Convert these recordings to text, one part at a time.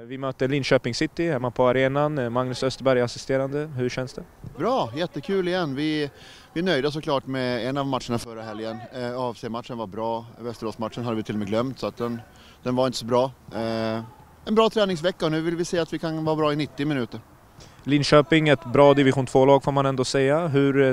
Vi möter Linköping City hemma på arenan. Magnus Österberg assisterande. Hur känns det? Bra, jättekul igen. Vi är nöjda såklart med en av matcherna förra helgen. AFC-matchen var bra. Västerås-matchen hade vi till och med glömt, så att den var inte så bra. En bra träningsvecka och nu vill vi se att vi kan vara bra i 90 minuter. Linköping, ett bra division 2-lag får man ändå säga.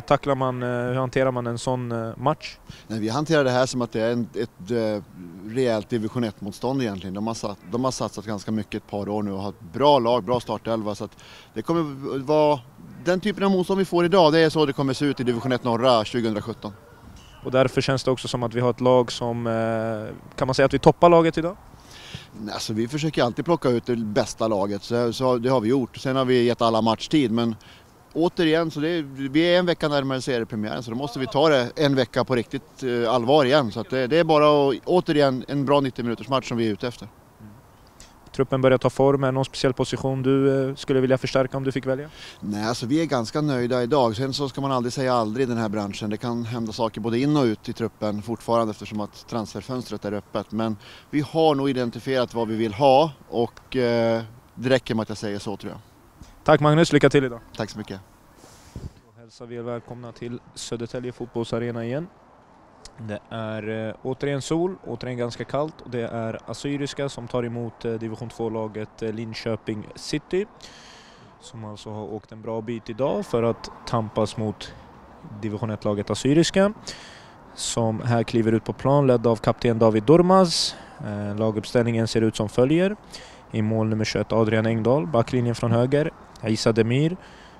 Hur hanterar man en sån match? Nej, vi hanterar det här som att det är ett rejält division 1-motstånd egentligen. De har satsat ganska mycket ett par år nu och har ett bra lag, bra startelva. Så att det kommer vara den typen av motstånd vi får idag. Det är så det kommer se ut i division 1 norra 2017. Och därför känns det också som att vi har ett lag som, kan man säga att vi toppar laget idag? Alltså, vi försöker alltid plocka ut det bästa laget, så det har vi gjort. Sen har vi gett alla matchtid, men återigen så vi är en vecka närmare seriepremiären, så då måste vi ta det en vecka på riktigt allvar igen. Så att det är bara återigen en bra 90 minuters match som vi är ute efter. Truppen börjar ta form. Är någon speciell position du skulle vilja förstärka om du fick välja? Nej, alltså vi är ganska nöjda idag. Sen så ska man aldrig säga aldrig i den här branschen. Det kan hända saker både in och ut i truppen fortfarande eftersom att transferfönstret är öppet. Men vi har nog identifierat vad vi vill ha och det räcker med att jag säger så, tror jag. Tack Magnus, lycka till idag. Tack så mycket. Då hälsar vi er välkomna till Södertälje fotbollsarena igen. Det är återigen sol, återigen ganska kallt, och det är Assyriska som tar emot division 2-laget Linköping City, som alltså har åkt en bra bit idag för att tampas mot division 1-laget Assyriska, som här kliver ut på plan ledd av kapten David Durmaz. Laguppställningen ser ut som följer: i mål nummer 21 Adrian Engdahl, backlinjen från höger Isa Demir,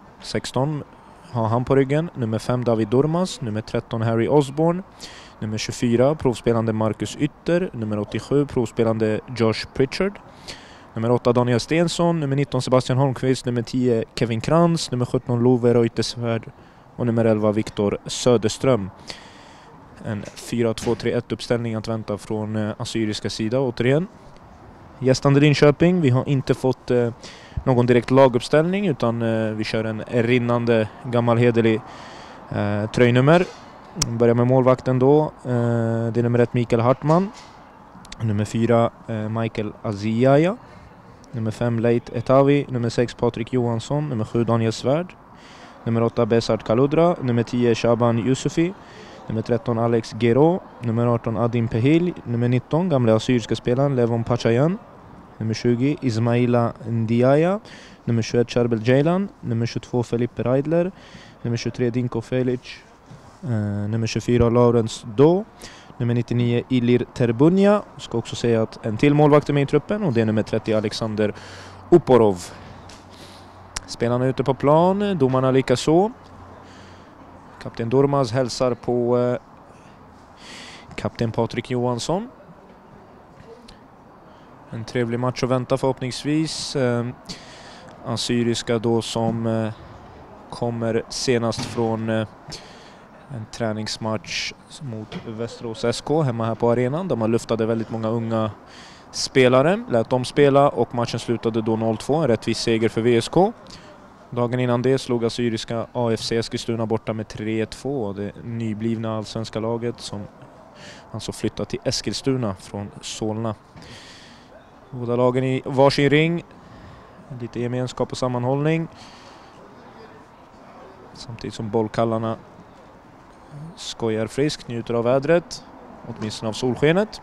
16 har han på ryggen, nummer 5 David Durmaz, nummer 13 Harry Osborne, nummer 24 provspelande Marcus Ytter, nummer 87 provspelande Josh Pritchard, nummer 8 Daniel Stensson, nummer 19 Sebastian Holmqvist, nummer 10 Kevin Krantz, nummer 17 Love Reuterswärd och nummer 11 Viktor Söderström. En 4-2-3-1 uppställning att vänta från Assyriska sida återigen. Gästande Linköping, vi har inte fått någon direkt laguppställning, utan vi kör en rinnande gammal hederlig tröjnummer. Börjar med målvakten då. Det är nummer 1 Mikael Hartman, nummer 4 Michael Aziaya, nummer 5 Leit Etavi, nummer 6 Patrik Johansson, nummer 7 Daniel Svärd, nummer 8 Besart Kaludra, nummer 10 Shaban Yusufi, nummer 13 Alex Gero, nummer 18 Adim Pehil, nummer 19 gamla assyriska spelaren Levon Pachayan, nummer 20 Ismaila Ndiaya, nummer 21 Charbel Jaylan, nummer 22 Felipe Reidler, nummer 23 Dinko Felic, nummer 24 Laurens Do, nummer 99 Ilir Terbunja. Ska också säga att en till målvakt är med i truppen, och det är nummer 30 Alexander Uporov. Spelarna är ute på plan, domarna lika så. Kapten Durmaz hälsar på kapten Patrik Johansson. En trevlig match att vänta förhoppningsvis. Assyriska då som kommer senast från en träningsmatch mot Västerås SK hemma här på arenan. De har luftade väldigt många unga spelare, lät dem spela, och matchen slutade då 0-2, en rättvis seger för VSK. Dagen innan det slog Assyriska AFC Eskilstuna borta med 3-2. Det nyblivna allsvenska laget som alltså flyttat till Eskilstuna från Solna. Båda lagen i varsin ring. Lite gemenskap och sammanhållning. Samtidigt som bollkallarna skojar friskt, njuter av vädret, åtminstone av solskenet.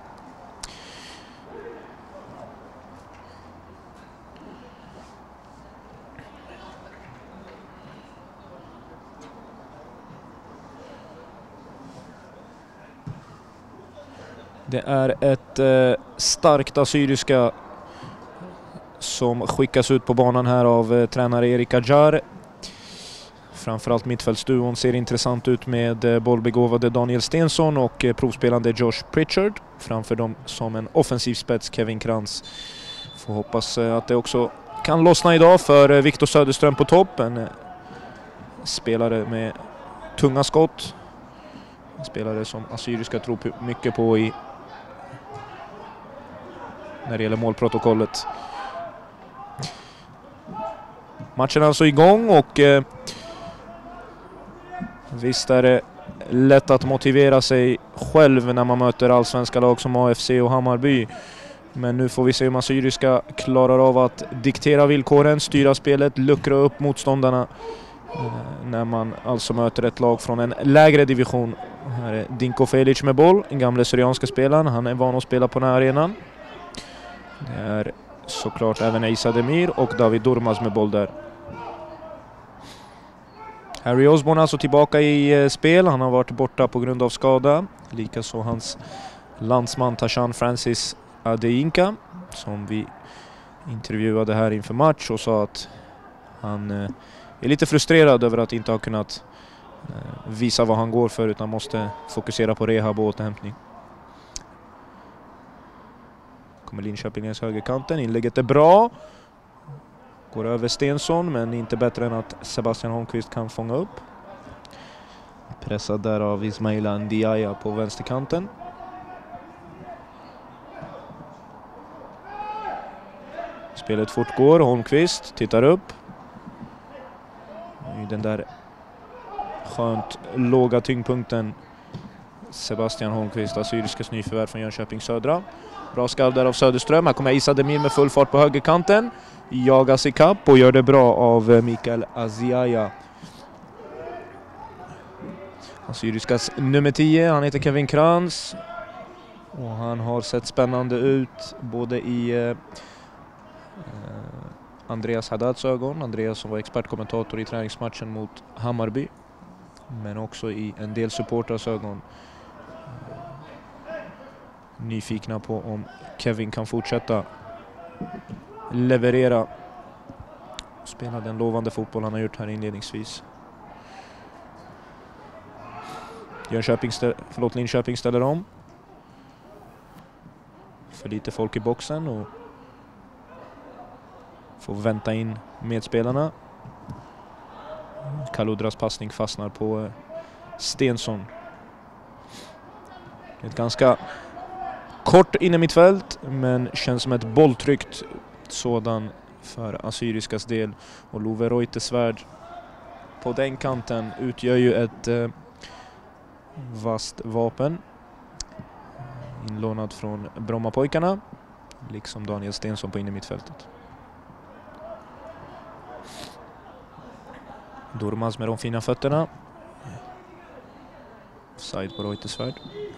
Det är ett starkt Assyriska som skickas ut på banan här av tränare Erik Ajar. Framförallt mittfältsduon ser intressant ut med bollbegåvade Daniel Stensson och provspelande Josh Pritchard. Framför dem som en offensiv spets Kevin Krantz. Får hoppas att det också kan lossna idag för Viktor Söderström på topp. En spelare med tunga skott. En spelare som Assyriska tror mycket på när det gäller målprotokollet. Matchen är alltså igång, och visst är det lätt att motivera sig själv när man möter allsvenska lag som AFC och Hammarby. Men nu får vi se om Assyriska klarar av att diktera villkoren, styra spelet, luckra upp motståndarna när man alltså möter ett lag från en lägre division. Här är Dinko Felic med boll, den gamla syrianska spelaren. Han är van att spela på den här arenan. Det är såklart även Isa Demir och David Durmaz med boll där. Harry Osborne alltså tillbaka i spel. Han har varit borta på grund av skada. Likaså hans landsman Tashan Francis Adeyinka, som vi intervjuade här inför match och sa att han är lite frustrerad över att inte ha kunnat visa vad han går för, utan måste fokusera på rehab och återhämtning. Kommer Linköping längs högerkanten. Inlägget är bra. Går över Stensson, men inte bättre än att Sebastian Holmqvist kan fånga upp. Pressad där av Ismaila Ndiaye på vänsterkanten. Spelet fortgår. Holmqvist tittar upp. I den där skönt låga tyngdpunkten. Sebastian Holmqvist, Assyriskes nyförvärv från Jönköping Södra. Bra skalv där av Söderström. Här kommer Isa Demir med full fart på högerkanten. Jagas i kapp och gör det bra av Mikael Aziaya. Assyriskas nummer 10, han heter Kevin Krantz. Och han har sett spännande ut både i Andreas Haddads ögon. Andreas som var expertkommentator i träningsmatchen mot Hammarby. Men också i en del supporters ögon. Nyfikna på om Kevin kan fortsätta leverera. Spela den lovande fotboll han har gjort här inledningsvis. Linköping ställer om. För lite folk i boxen och får vänta in medspelarna. Kaludras passning fastnar på Stensson. Ett ganska kort inne mittfält, men känns som ett bolltryckt sådan för Assyriskas del. Och Love Reuterswärd på den kanten utgör ju ett vasst vapen. Inlånad från Brommapojkarna, liksom Daniel Stensson på inne mittfältet. Durmaz med de fina fötterna. Offside på Reuterswärd.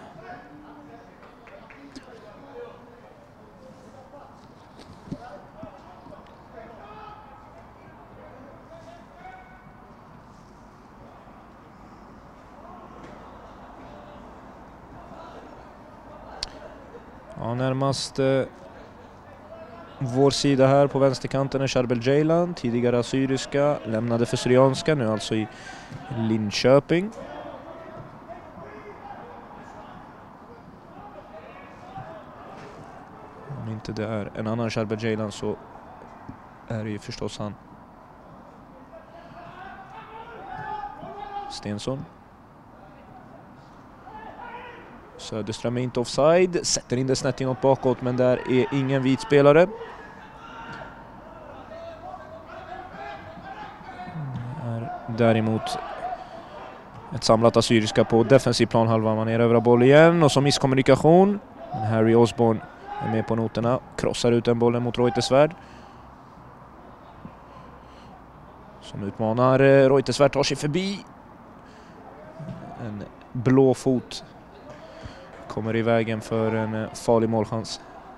Ja, närmast vår sida här på vänsterkanten är Charbel Ceylan, tidigare Assyriska, lämnade för Syrianska, nu alltså i Linköping. Om inte det är en annan Charbel Ceylan så är det ju förstås han. Stensson. Söderström är inte offside, sätter in det snett inåt bakåt, men där är ingen vit spelare. Däremot ett samlat Assyriska på defensiv planhalva. Man är över boll igen och så misskommunikation. Men Harry Osborne är med på noterna, krossar ut den bollen mot Reuterswärd. Som utmanar Reuterswärd, tar sig förbi. En blå fot kommer i vägen för en farlig målchans.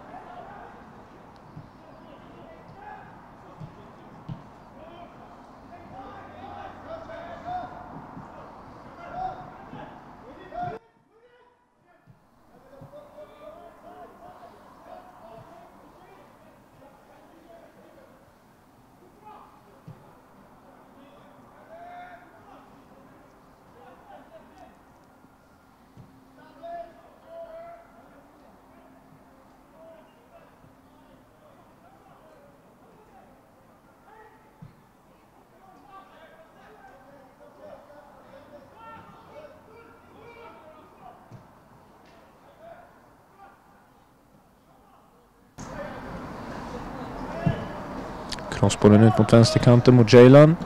Crossbollen ut mot vänsterkanten mot Ceylan.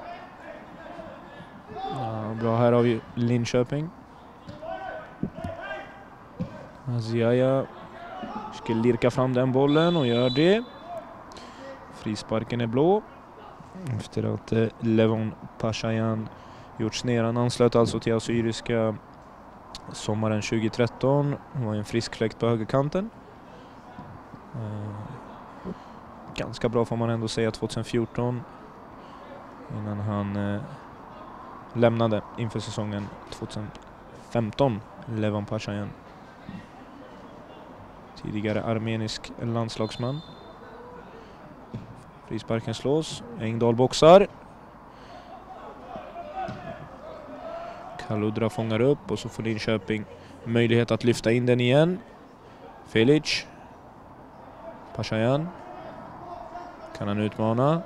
Ja, bra här av Linköping. Aziaya ska lirka fram den bollen och gör det. Frisparken är blå. Efter att Levon Pashayan gjorts ner. Han anslöt alltså till Assyriska sommaren 2013. Han var en frisk fläkt på högerkanten. Ganska bra får man ändå säga 2014. Innan han lämnade inför säsongen 2015. Levon Pashayan. Tidigare armenisk landslagsman. Frisparken slås. Engdahl boxar. Kaludra fångar upp och så får Linköping möjlighet att lyfta in den igen. Felic. Pashayan. Kan han utmana?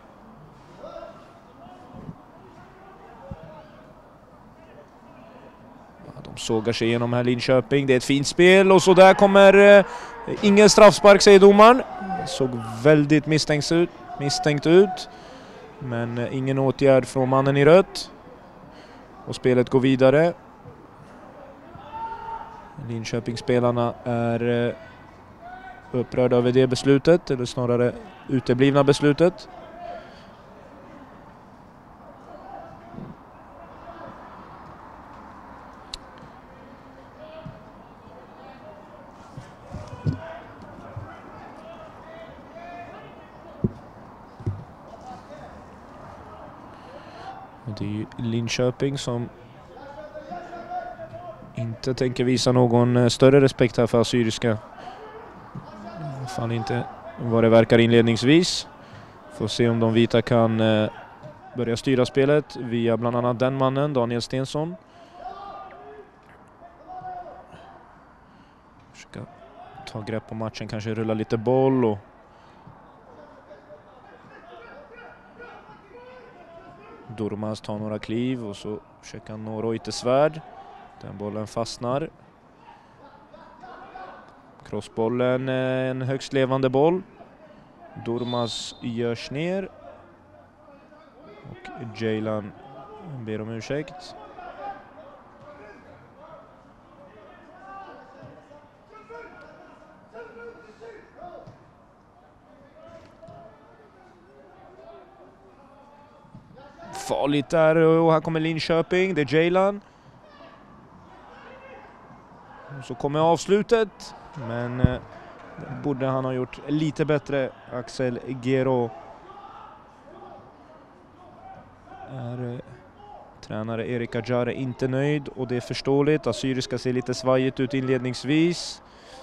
De sågar sig igenom här Linköping. Det är ett fint spel och så där kommer ingen straffspark, säger domaren. Såg väldigt misstänkt ut. Men ingen åtgärd från mannen i rött. Och spelet går vidare. Linköpingsspelarna är upprörda över det beslutet, eller snarare uteblivna beslutet. Det är ju Linköping som inte tänker visa någon större respekt här för Assyriska. Fan inte vad det verkar inledningsvis. Får se om de vita kan börja styra spelet via bland annat den mannen, Daniel Stensson. Försöka ta grepp på matchen, kanske rulla lite boll och Durmaz tar några kliv och så försöker han nå Reuterswärd. Den bollen fastnar. Crossbollen, en högst levande boll. Durmaz görs ner. Och Jaylan ber om ursäkt. Farligt där och här kommer Linköping. Det är Jaylan. Så kommer avslutet. Men borde han ha gjort lite bättre. Axel Gero är tränare Erik Ajare inte nöjd. Och det är förståeligt. Assyriska ser lite svajigt ut inledningsvis.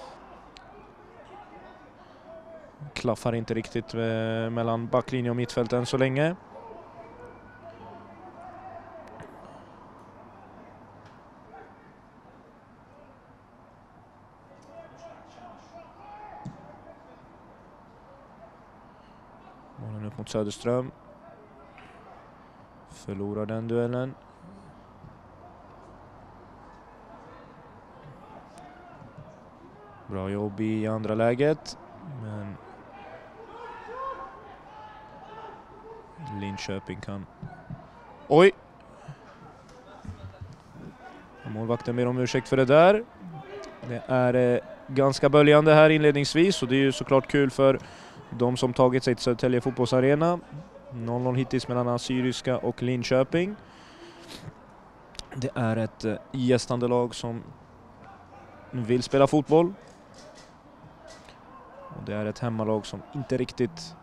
Klaffar inte riktigt mellan backlinje och mittfält än så länge. Bollen upp mot Söderström. Förlorar den duellen. Bra jobb i andra läget. Men Linköping kan... Oj! Målvakten ber om ursäkt för det där. Det är ganska böljande här inledningsvis. Och det är ju såklart kul för de som tagit sig till Södertälje fotbollsarena. 0-0 hittills mellan Assyriska och Linköping. Det är ett gästande lag som vill spela fotboll. Och det är ett hemmalag som inte riktigt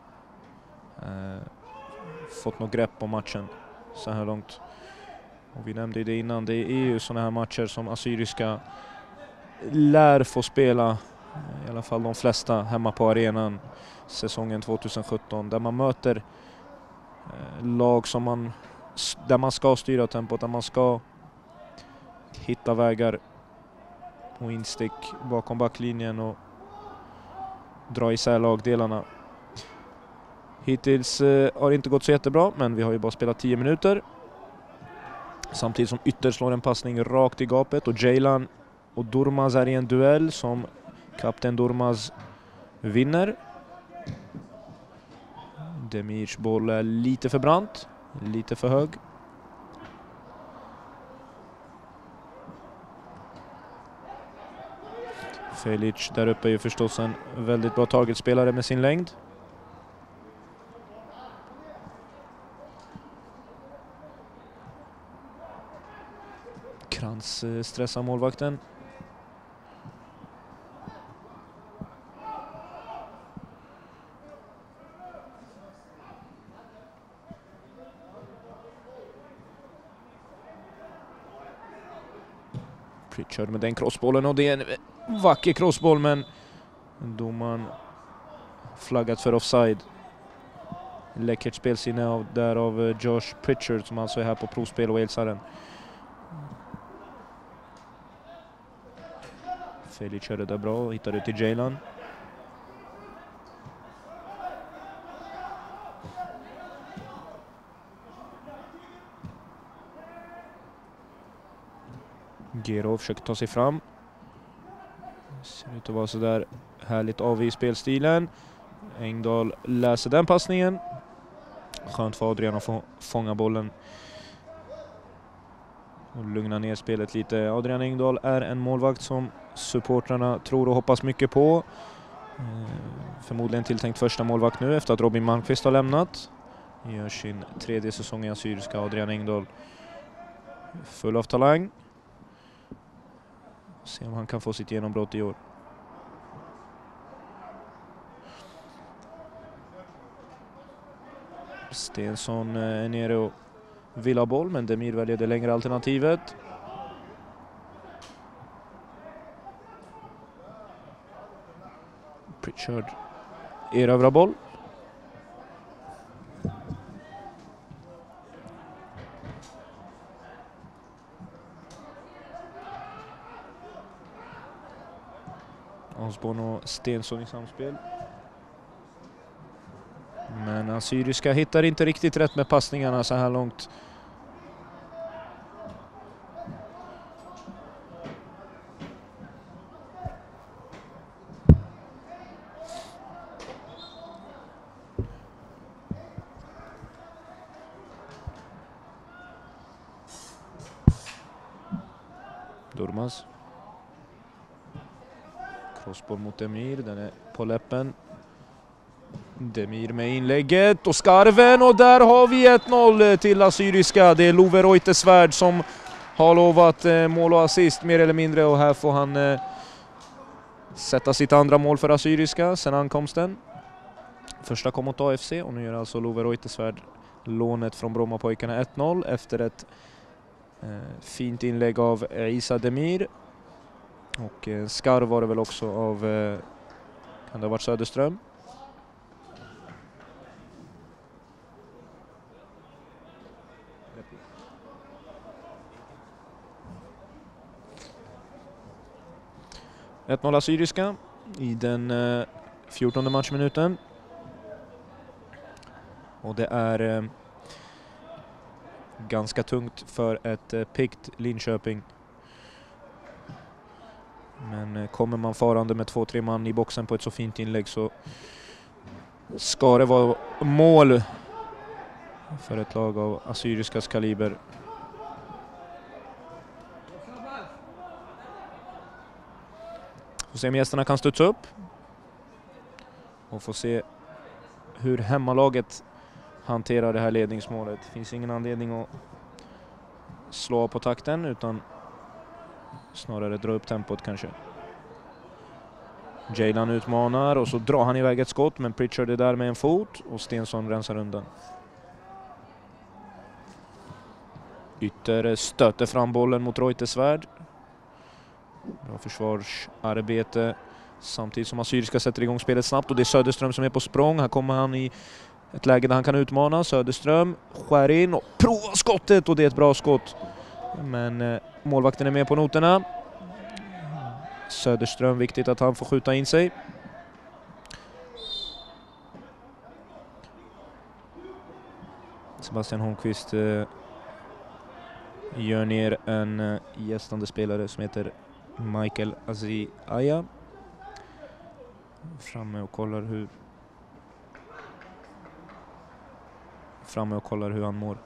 fått något grepp om matchen så här långt. Och vi nämnde det innan, det är ju sådana här matcher som Assyriska lär få spela, i alla fall de flesta hemma på arenan säsongen 2017, där man möter lag som där man ska styra tempot, där man ska hitta vägar och instick bakom backlinjen och dra isär lagdelarna. Hittills har det inte gått så jättebra, men vi har ju bara spelat 10 minuter. Samtidigt som Ytter slår en passning rakt i gapet och Jaylan och Durmaz är i en duell som kapten Durmaz vinner. Demirs boll är lite för brant, lite för hög. Felic där uppe är ju förstås en väldigt bra targetspelare med sin längd. Krantz stressar målvakten. Pritchard med den crossbollen, och det är en vacker crossboll, men domaren flaggat för offside. Läckert spelsinne av Josh Pritchard, som alltså är här på provspel och Walesaren. Felic körde där bra och hittade ut till Jaylan. Gero försöker ta sig fram. Ser ut att vara så där härligt av i spelstilen. Engdahl läser den passningen. Skönt för Adrian att få fånga bollen och lugna ner spelet lite. Adrian Engdahl är en målvakt som supportrarna tror och hoppas mycket på. Förmodligen tilltänkt första målvakt nu efter att Robin Malmqvist har lämnat. Gör sin 3:e säsong i Assyriska. Adrian Engdahl full av talang. Se om han kan få sitt genombrott i år. Stensson är nere och vill ha boll, men Demir väljer det längre alternativet. Pritchard erövrar boll. Osborn och Stensson i samspel. Men Assyriska hittar inte riktigt rätt med passningarna så här långt. Durmaz. Crossboll mot Demir, den är på läppen. Demir med inlägget och skarven, och där har vi 1-0 till Assyriska. Det är Love Reuterswärd som har lovat mål och assist mer eller mindre, och här får han sätta sitt andra mål för Assyriska sedan ankomsten. Första kom mot AFC, och nu gör alltså Love Reuterswärd lånet från Brommapojkarna 1-0 efter ett fint inlägg av Isa Demir. Och skarv var det väl också av, kan det ha varit Söderström? Ett 1-0 Assyriska i den 14:e matchminuten. Och det är ganska tungt för ett piggt Linköping. Men kommer man farande med 2-3 man i boxen på ett så fint inlägg, så ska det vara mål för ett lag av Assyriskas kaliber. Får se om gästerna kan studsa upp. Och få se hur hemmalaget hanterar det här ledningsmålet. Det finns ingen anledning att slå på takten, utan snarare dra upp tempot kanske. Jaylan utmanar och så drar han iväg ett skott, men Pritchard är där med en fot och Stensson rensar undan. Ytter stöter fram bollen mot Reuterswärd. Bra försvarsarbete samtidigt som Assyriska sätter igång spelet snabbt, och det är Söderström som är på språng. Här kommer han i ett läge där han kan utmana. Söderström skär in och provar skottet, och det är ett bra skott. Men målvakten är med på noterna. Söderström, viktigt att han får skjuta in sig. Sebastian Holmqvist gör ner en gästande spelare som heter Michael Aziaya. Framme och kollar hur han mår.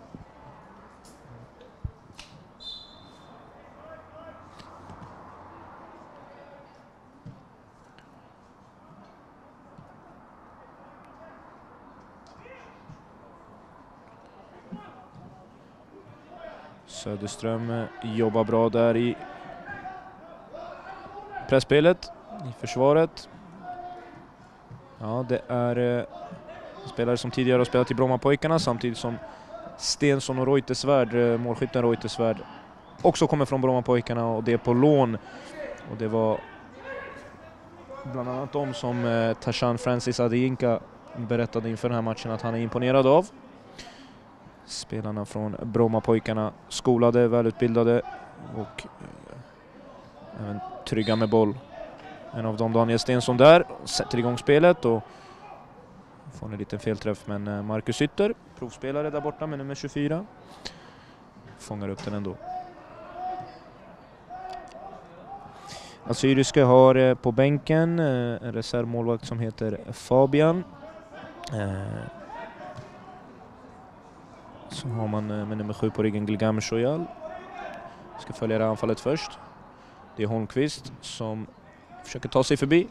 Söderström jobbar bra där i pressspelet, i försvaret. Ja, det är spelare som tidigare har spelat i Brommapojkarna, samtidigt som Stensson och Reuterswärd, målskytten Reuterswärd, också kommer från Brommapojkarna, och det är på lån. Och det var bland annat de som Tarzan Francis Adeyinka berättade inför den här matchen att han är imponerad av. Spelarna från Brommapojkarna, skolade, välutbildade och även trygga med boll. En av dem, Daniel Stensson, där sätter igång spelet och får en liten felträff, men Marcus Ytter, provspelare där borta med nummer 24, fångar upp den ändå. Assyriska har på bänken en reservmålvakt som heter Fabian. Så har man med nummer 7 på ryggen Gilgam Shoyal. Ska följa det anfallet först. Det är Holmqvist som försöker ta sig förbi.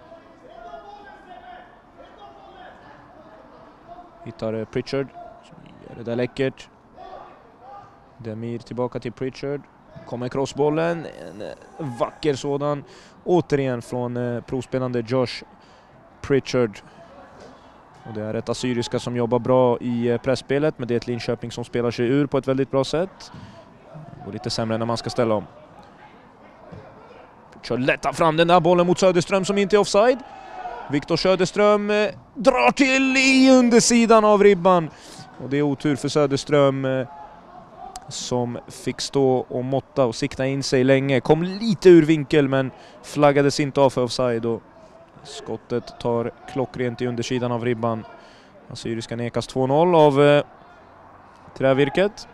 Hittar Pritchard som gör det där läckert. Demir tillbaka till Pritchard. Kommer crossbollen, en vacker sådan. Återigen från provspelande Josh Pritchard. Och det är ett Assyriska som jobbar bra i pressspelet, men det är ett Linköping som spelar sig ur på ett väldigt bra sätt. Och lite sämre när man ska ställa om. Pritchard lättar fram den där bollen mot Söderström som inte är offside. Viktor Söderström drar till i undersidan av ribban. Och det är otur för Söderström som fick stå och måtta och sikta in sig länge. Kom lite ur vinkel men flaggades inte av för offside, och skottet tar klockrent i undersidan av ribban. Assyriska nekas 2-0 av Trävirket.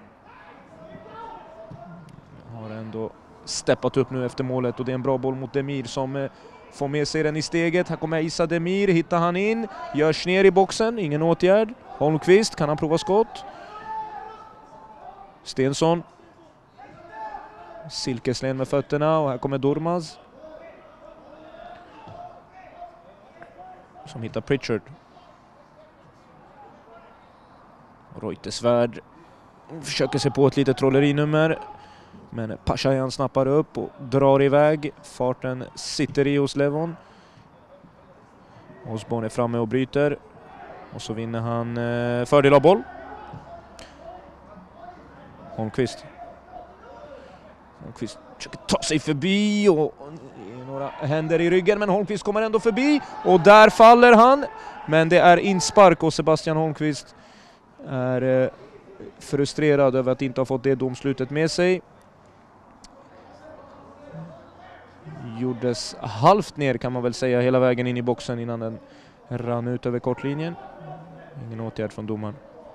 Har ändå steppat upp nu efter målet, och det är en bra boll mot Demir som får med sig den i steget. Här kommer Issa Demir, hittar han in, görs ner i boxen, ingen åtgärd. Holmqvist, kan han prova skott? Stensson. Silkeslen med fötterna, och här kommer Durmaz som hittar Pritchard. Reuterswärd försöker sig på ett litet trollerinummer, men Pashayan snappar upp och drar iväg. Farten sitter i hos Levon. Osborn är framme och bryter, och så vinner han fördel av boll. Holmqvist försöker ta sig förbi, och några händer i ryggen, men Holmqvist kommer ändå förbi, och där faller han. Men det är inspark, och Sebastian Holmqvist är frustrerad över att inte ha fått det domslutet med sig. Gjordes halvt ner, kan man väl säga, hela vägen in i boxen innan den rann ut över kortlinjen. Ingen åtgärd från domaren.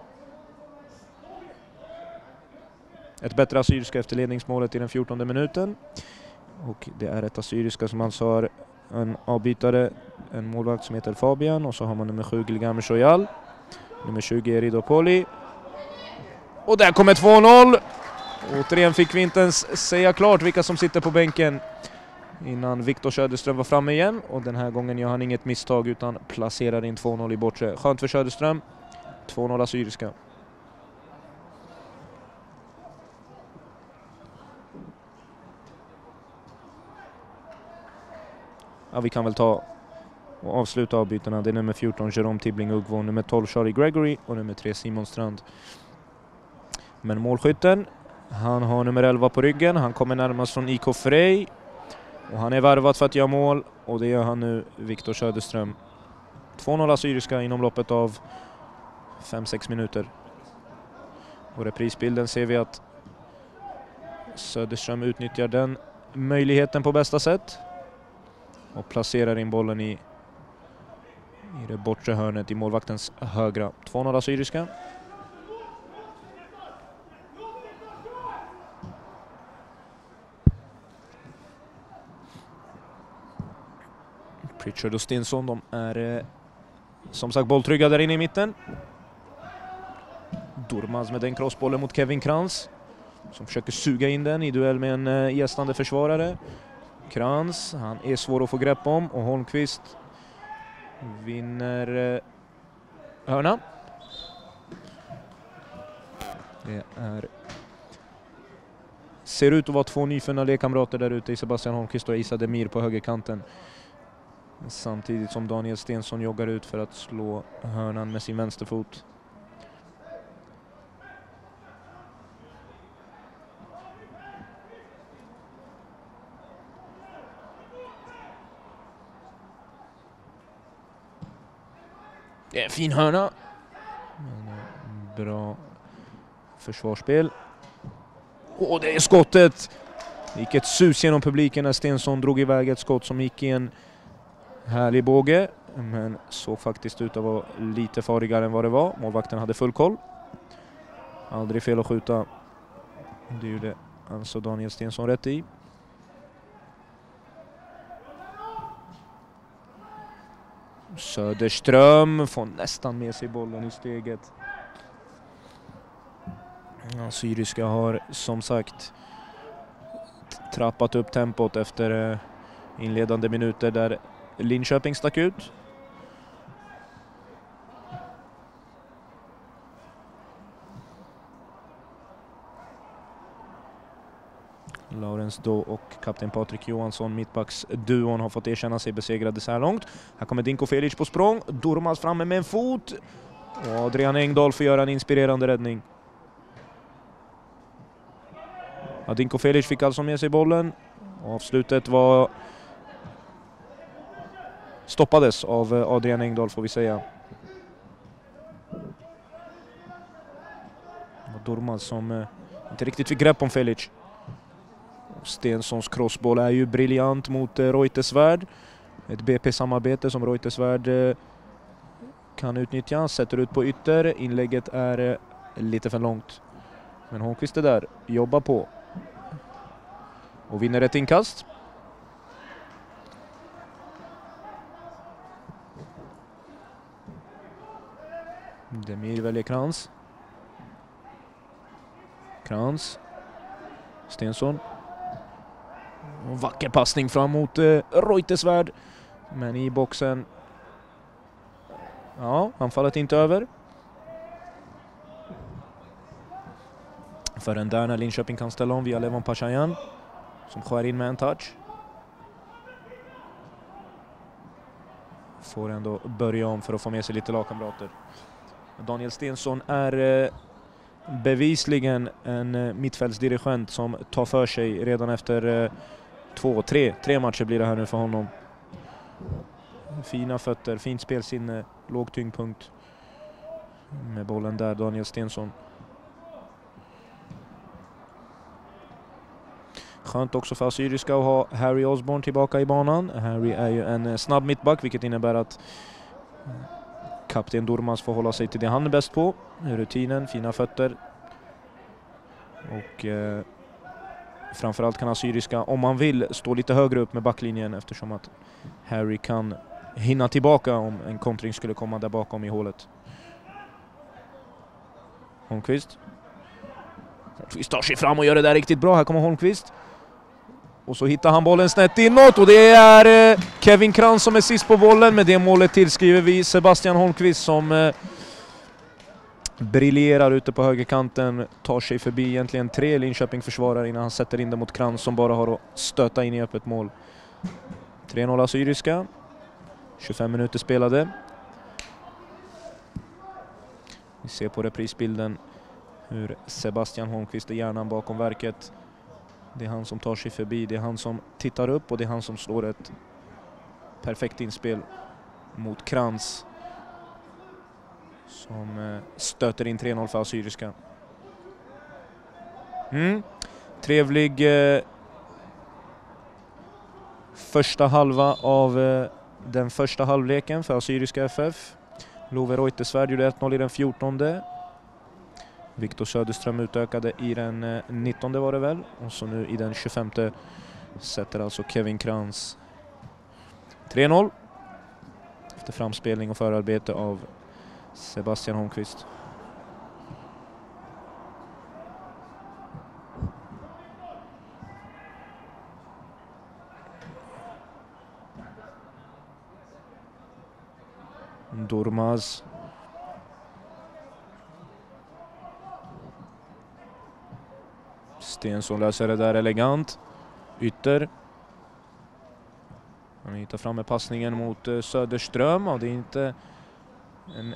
Ett bättre Assyriska efter ledningsmålet i den 14:e minuten. Och det är ett Assyriska som alltså har en avbytare, en målvakt som heter Fabian. Och så har man nummer 7 Gilgam Shoyal. Nummer 20 är Ridopoli. Och där kommer 2-0. Återigen fick vi inte ens säga klart vilka som sitter på bänken innan Viktor Söderström var framme igen. Och den här gången gör han inget misstag utan placerar in 2-0 i bortre. Skönt för Söderström. 2-0 Assyriska. Ja, vi kan väl ta och avsluta avbytarna. Det är nummer 14 Jerome Tibbling Ugvo, nummer 12 Charlie Gregory och nummer 3 Simon Strand. Men målskytten, han har nummer 11 på ryggen. Han kommer närmast från IK Frej. Och han är värvad för att göra mål. Och det gör han nu, Viktor Söderström. 2-0 Assyriska inom loppet av 5-6 minuter. Och reprisbilden ser vi att Söderström utnyttjar den möjligheten på bästa sätt. Och placerar in bollen i det bortre hörnet i målvaktens högra. 2-0 Assyriska. Pritchard och Stensson, de är som sagt bolltrygga där inne i mitten. Durmaz med den crossbollen mot Kevin Krantz som försöker suga in den i duell med en gästande försvarare. Krantz, han är svår att få grepp om, och Holmqvist vinner hörna. Det är ser ut att vara två nyfunna lekkamrater där ute i Sebastian Holmqvist och Isa Demir på högerkanten. Samtidigt som Daniel Stensson joggar ut för att slå hörnan med sin vänsterfot. Det är en fin hörna. Bra försvarsspel. Och det är skottet! Det gick ett sus genom publiken när Stensson drog iväg ett skott som gick i en härlig båge. Men såg faktiskt ut att vara lite farligare än vad det var. Målvakten hade full koll. Aldrig fel att skjuta. Det gjorde alltså Daniel Stensson rätt i. Söderström får nästan med sig bollen i steget. Assyriska har som sagt trappat upp tempot efter inledande minuter där Linköping stack ut. Laurens Då och kapten Patrik Johansson, mittbacksduon, har fått erkänna sig besegrade så här långt. Här kommer Dinko Felic på språng. Durmaz framme med en fot. Och Adrian Engdahl får göra en inspirerande räddning. Ja, Dinko Felic fick alltså med sig bollen. Avslutet stoppades av Adrian Engdahl, får vi säga. Och Durmaz som inte riktigt fick grepp om Felic. Stenssons crossboll är ju briljant mot Reuterswärd. Ett BP-samarbete som Reuterswärd kan utnyttja. Sätter ut på ytter. Inlägget är lite för långt. Men Holmqvist är där. Jobbar på. Och vinner ett inkast. Demir väljer Krantz. Krantz. Stensson. Och vacker passning fram mot Reuterswärd. Men i boxen. Ja, anfallet inte över. Förrän där när Linköping kan ställa om via Levon Pashayan. Som skär in med en touch. Får ändå börja om för att få med sig lite lagkamrater. Daniel Stensson är bevisligen en mittfältsdirigent som tar för sig redan efter tre matcher blir det här nu för honom. Fina fötter, fint spelsinne, låg tyngdpunkt. Med bollen där, Daniel Stensson. Skönt också för Assyriska att ha Harry Osborne tillbaka i banan. Harry är ju en snabb mittback, vilket innebär att kapten Durmaz får hålla sig till det han är bäst på. Rutinen, fina fötter. Och framförallt kan Assyriska, om man vill, stå lite högre upp med backlinjen, eftersom att Harry kan hinna tillbaka om en kontring skulle komma där bakom i hålet. Holmqvist tar sig fram och gör det där riktigt bra. Här kommer Holmqvist. Och så hittar han bollen snett inåt. Och det är Kevin Krantz som är sist på bollen. Med det målet tillskriver vi Sebastian Holmqvist som briljerar ute på högerkanten. Tar sig förbi egentligen 3 Linköping-försvarare innan han sätter in det mot Krantz som bara har att stöta in i öppet mål. 3-0 Assyriska. 25 minuter spelade. Vi ser på reprisbilden hur Sebastian Holmqvist är hjärnan bakom verket. Det är han som tar sig förbi, det är han som tittar upp och det är han som slår ett perfekt inspel mot Krantz. Som stöter in 3-0 för Assyriska. Trevlig första halva av den första halvleken för Assyriska FF. Love Reuterswärd gjorde 1-0 i den 14:e. Viktor Söderström utökade i den 19:e var det väl. Och så nu i den 25:e sätter alltså Kevin Krantz 3-0. Efter framspelning och förarbete av Sebastian Holmqvist. Durmaz. Stensson löser det där elegant. Ytter. Han hittar fram med passningen mot Söderström, och det är inte en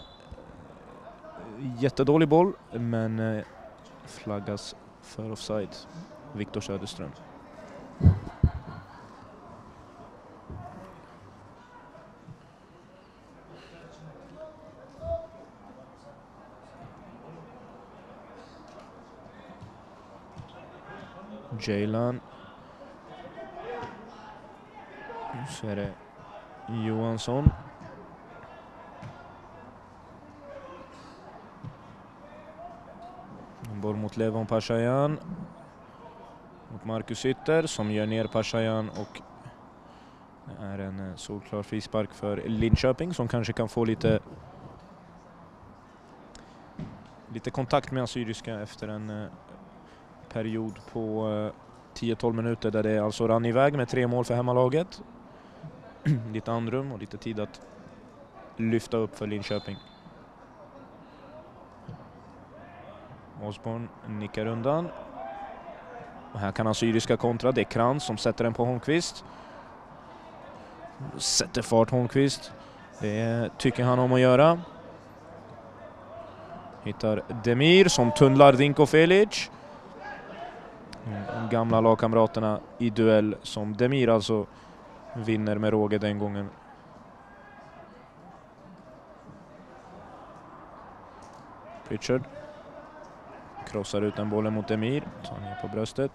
jättedålig boll, men flaggas för offside. Viktor Söderström. Jaylan. Så är det Johansson. En boll mot Levon Pashayan. Mot Marcus Ytter som gör ner Pashayan, och det är en solklar frispark för Linköping som kanske kan få lite kontakt med Assyriska efter en period på 10-12 minuter där det alltså rann iväg med 3 mål för hemmalaget. Lite andrum och lite tid att lyfta upp för Linköping. Osborn nickar undan. Och här kan Assyriska kontra. Det är Krantz som sätter den på Holmqvist. Sätter fart Holmqvist. Det tycker han om att göra. Hittar Demir som tunnlar Dinko Felic. De gamla lagkamraterna i duell, som Demir alltså vinner med råge den gången. Pritchard krossar ut den bollen mot Demir, tar ner på bröstet.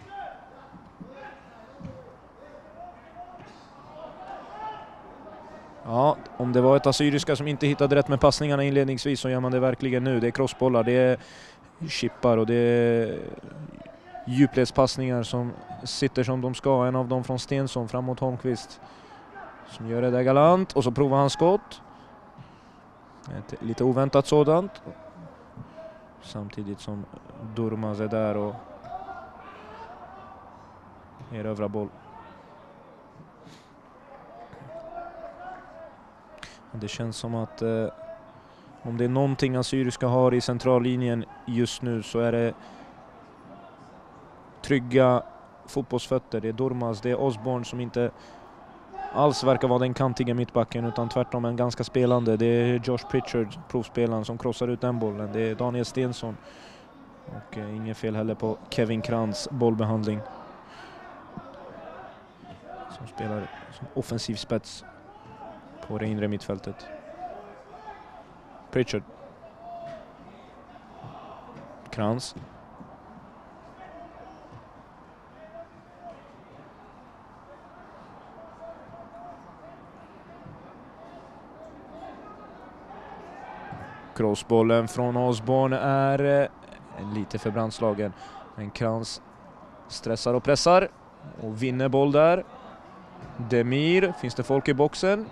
Ja, om det var ett Assyriska som inte hittade rätt med passningarna inledningsvis, så gör man det verkligen nu. Det är crossbollar, det är chippar och det är djupledspassningar som sitter som de ska. En av dem från Stensson fram mot Holmqvist som gör det där galant, och så provar han skott. Ett lite oväntat sådant. Samtidigt som Durmaz är där och erövrar boll. Det känns som att om det är någonting Assyriska har i centrallinjen just nu, så är det trygga fotbollsfötter. Det är Durmaz, det är Osborn som inte alls verkar vara den kantiga mittbacken, utan tvärtom en ganska spelande. Det är Josh Pritchard, provspelaren, som krossar ut den bollen. Det är Daniel Stensson. Och inget fel heller på Kevin Krantz bollbehandling, som spelar som offensiv spets på det inre mittfältet. Pritchard. Krantz. Crossbollen från Osborn är lite för brandslagen. Men Krantz stressar och pressar och vinner boll där. Demir, finns det folk i boxen?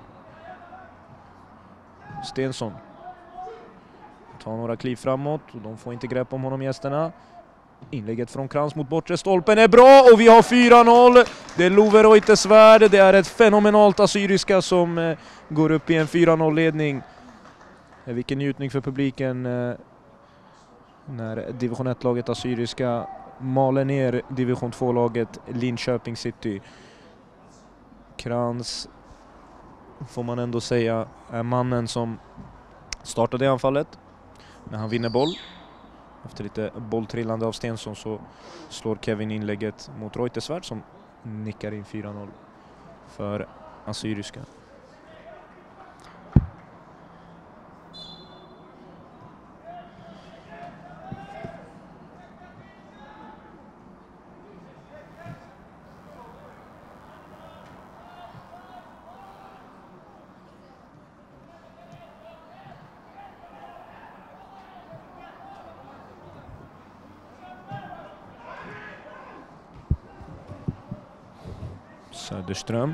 Stensson tar några kliv framåt och de får inte grepp om honom, gästerna. Inlägget från Krantz mot bortre stolpen är bra, och vi har 4-0. Det är Love Reuterswärd. Det är ett fenomenalt Assyriska som går upp i en 4-0-ledning. Vilken njutning för publiken när division 1-laget Assyriska maler ner division 2-laget Linköping City. Krantz, får man ändå säga, är mannen som startade anfallet. När han vinner boll, efter lite bolltrillande av Stensson, så slår Kevin inlägget mot Reuterswärd som nickar in 4-0 för Assyriska. Söderström.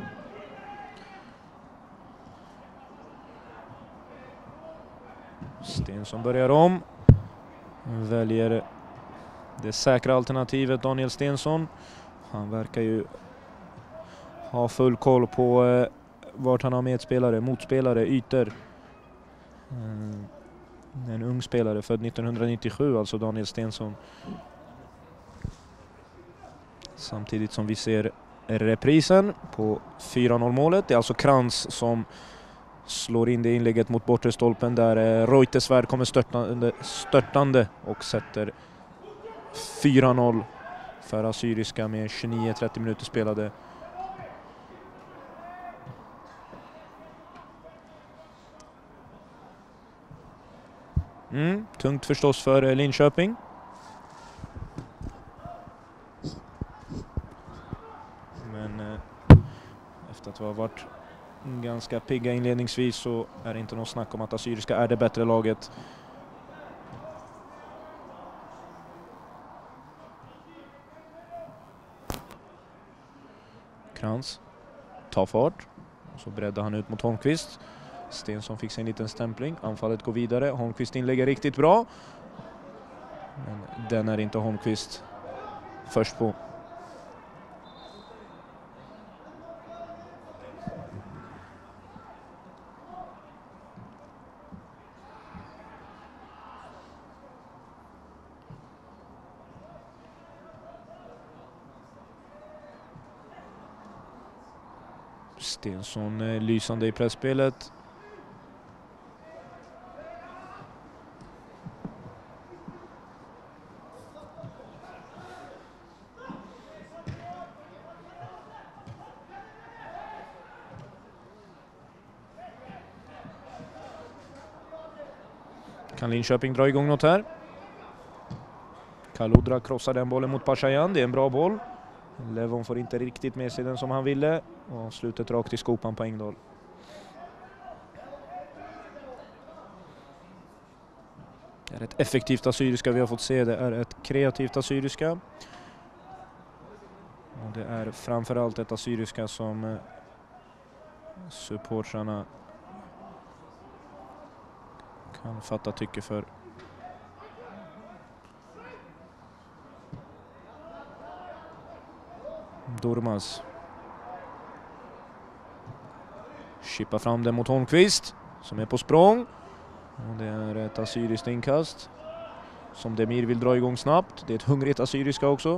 Stensson börjar om. Väljer det säkra alternativet, Daniel Stensson. Han verkar ju ha full koll på vart han har medspelare, motspelare, ytor. En ung spelare född 1997, alltså Daniel Stensson. Samtidigt som vi ser reprisen på 4-0 målet. Det är alltså Krantz som slår in det inlägget mot bortre stolpen där Reuterswärd kommer störtande och sätter 4-0 för Assyriska med 29-30 minuter spelade. Tungt förstås för Linköping. Men efter att ha varit ganska pigga inledningsvis så är det inte något snack om att Assyriska är det bättre laget. Krantz tar fart. Så breddar han ut mot Holmqvist. Stensson fick sig en liten stämpling. Anfallet går vidare. Holmqvist inlägger riktigt bra. Men den är inte Holmqvist först på. Stensson lysande i pressspelet. Kan Linköping dra igång något här? Kaludra krossar den bollen mot Pashayan. Det är en bra boll. Levon får inte riktigt med sig den som han ville. Och slutet rakt i skopan på Engdahl. Det är ett effektivt Assyriska vi har fått se. Det är ett kreativt Assyriska. Och det är framförallt ett Assyriska som supportrarna kan fatta tycke för. Durmaz. Chippar fram den mot Holmqvist som är på språng. Och det är ett assyriskt inkast som Demir vill dra igång snabbt. Det är ett hungrigt Assyriska också.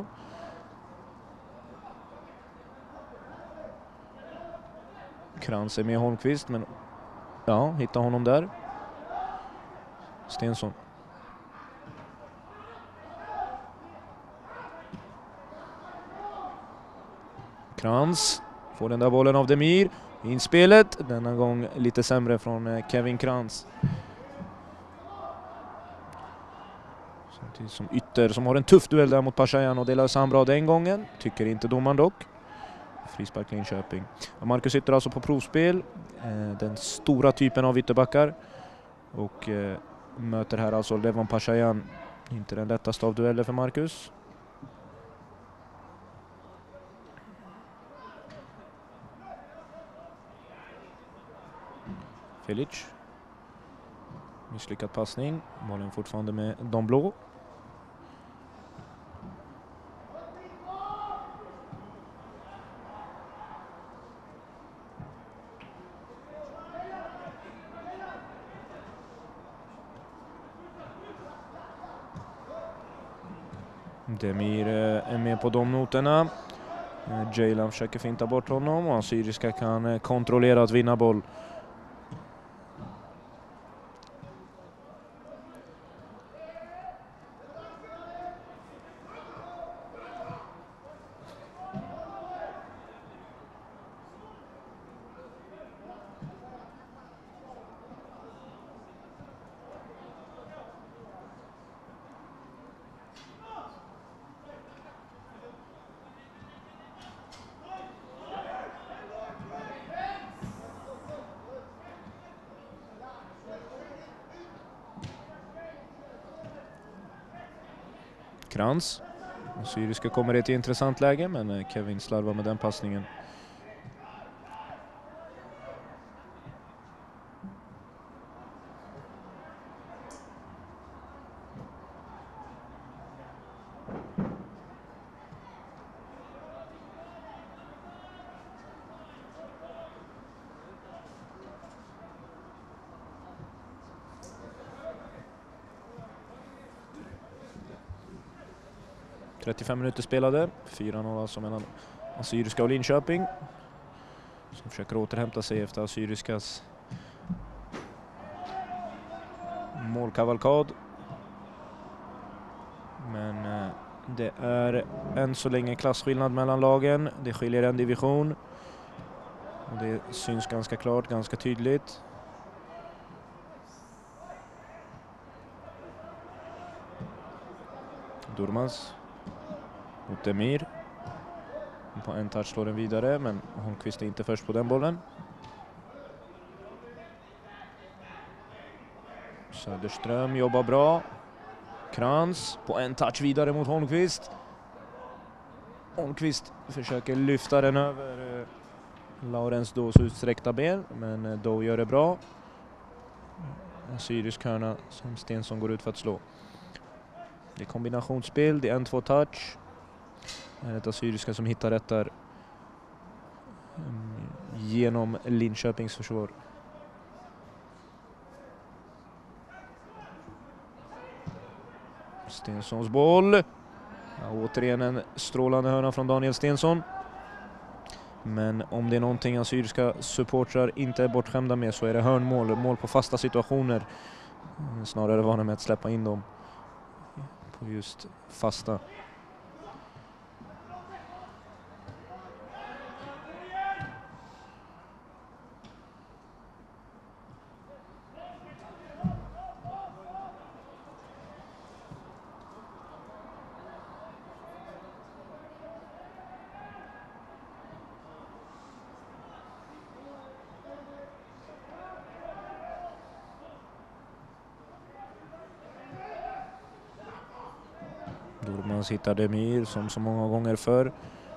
Krantz är med Holmqvist, men ja, hittar honom där. Stensson. Krantz får den där bollen av Demir. Inspelet, denna gång lite sämre från Kevin Krantz. Samtidigt som Ytter som har en tuff duell där mot Pashayan och det löser han bra den gången. Tycker inte domaren dock. Frispark Linköping. Marcus Ytter alltså på provspel. Den stora typen av ytterbackar. Och möter här alltså Levon Pashayan. Inte den lättaste av dueller för Marcus. Filic. Misslyckad passning. Bollen fortfarande med de blå. Demir är med på de noterna. Jaylan försöker finta bort honom och Assyriska kan kontrollera att vinna boll. Krantz. Assyriska kommer i ett intressant läge, men Kevin slarvar med den passningen. 35 minuter spelade. 4-0 alltså mellan Assyriska och Linköping. Som försöker återhämta sig efter Assyriskas målkavalkad. Men det är än så länge klassskillnad mellan lagen. Det skiljer en division. Och det syns ganska klart, ganska tydligt. Durmaz mot Demir. På en touch slår den vidare, men Holmqvist är inte först på den bollen. Söderström jobbar bra. Krans på en touch vidare mot Holmqvist. Holmqvist försöker lyfta den över Laurens Dås utsträckta ben, men Doe gör det bra. En syrisk hörna som Stensson går ut för att slå. Det är kombinationsspel, det är 1-2 touch. Det är ett Assyriska som hittar rätt där genom Linköpings försvar. Stenssons boll. Ja, återigen en strålande hörna från Daniel Stensson. Men om det är någonting Assyriska supportrar inte är bortskämda med så är det hörnmål. Mål på fasta situationer. Snarare vana med att släppa in dem på just fasta. Durmaz hittar Demir som så många gånger förr.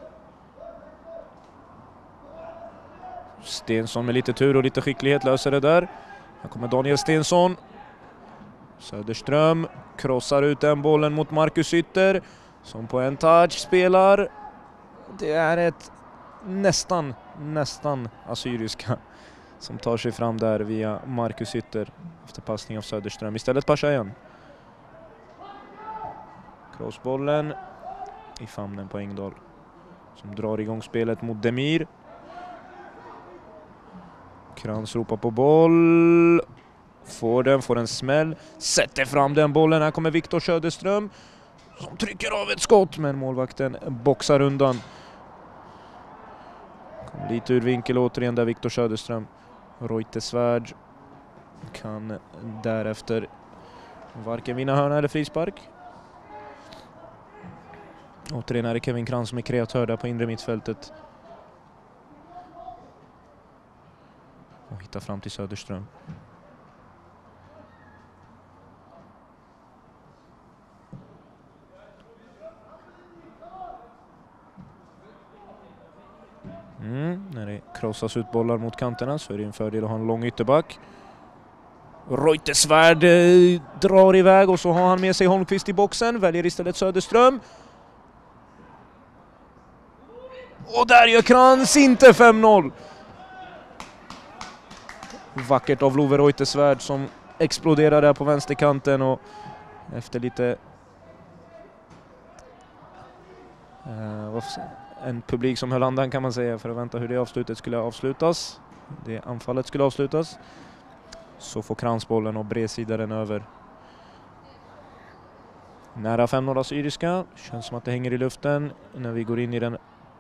Stensson med lite tur och lite skicklighet löser det där. Här kommer Daniel Stensson. Söderström krossar ut den bollen mot Marcus Ytter som på en touch spelar. Det är ett nästan Assyriska som tar sig fram där via Marcus Ytter efter passning av Söderström. Istället Pashayan. Crossbollen i famnen på Engdahl som drar igång spelet mot Demir. Krans ropar på boll. Får en smäll. Sätter fram den bollen. Här kommer Viktor Söderström som trycker av ett skott, men målvakten boxar undan. Kom lite ur vinkel återigen där Viktor Söderström. Reuterswärd kan därefter varken vinna hörna eller frispark. Återigen är det Kevin Krans som är kreatör där på inre mittfältet. Och hittar fram till Söderström. När det krossas ut bollar mot kanterna så är det en fördel att ha en lång ytterback. Reuterswärd drar iväg och så har han med sig Holmqvist i boxen. Väljer istället Söderström. Och där gör Krans inte 5-0. Vackert av Love Reuterswärd som exploderar där på vänsterkanten, och efter lite en publik som höll andan kan man säga för att vänta hur det avslutet skulle avslutas. Det anfallet skulle avslutas. Så får Krans bollen och bredsidar den över. Nära 5-0 Assyriska. Känns som att det hänger i luften när vi går in i den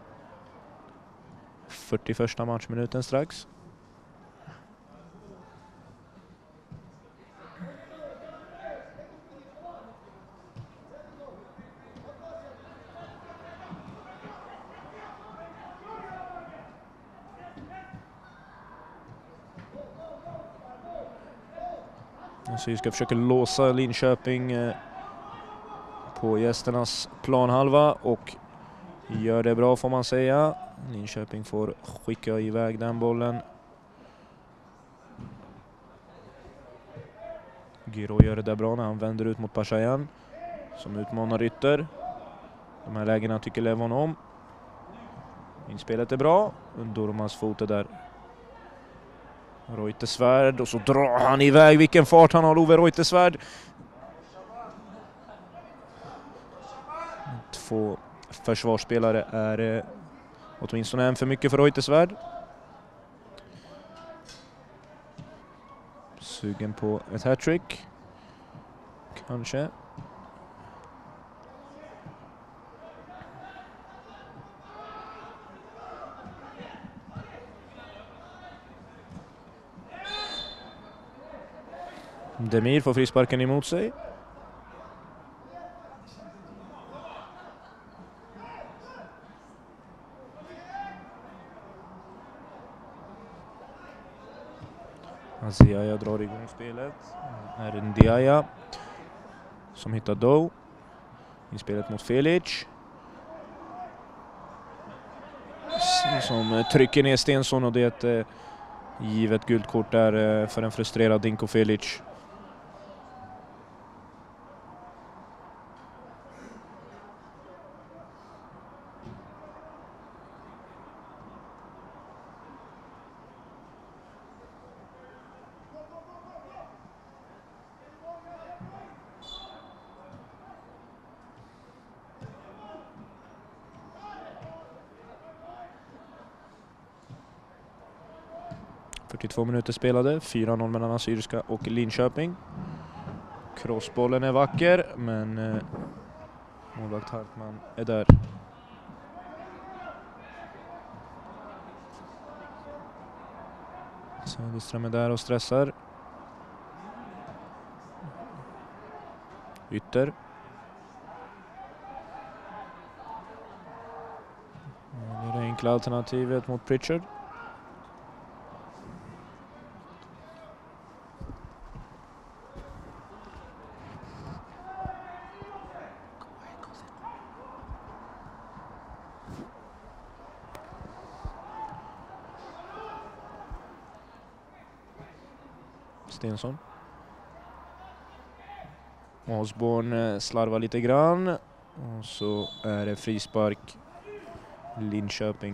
41:a matchminuten strax. Assyriska försöker låsa Linköping på gästernas planhalva och gör det bra får man säga. Linköping får skicka iväg den bollen. Giro gör det där bra när han vänder ut mot Pashayan som utmanar Ytter. De här lägena tycker Levon om. Inspelet är bra. Durmaz fot är där. Reuterswärd och så drar han iväg. Vilken fart han har, Love Reuterswärd. 2 försvarsspelare är åtminstone en för mycket för Reuterswärd. Sugen på ett hattrick. Kanske. Demir får frisparken emot sig. Aziaya drar igång spelet. Här är Ndiaye som hittar Doe i spelet mot Felic. Som trycker ner Stensson, och det är ett givet guldkort där för en frustrerad Dinko Felic. ...42 minuter spelade, 4-0 mellan Assyriska och Linköping. Crossbollen är vacker, men målvakt Hartman är där. Söderström är där och stressar. Ytter. Det är det enkla alternativet mot Pritchard. Stensson. Osborn slarvar lite grann. Och så är det frispark Linköping.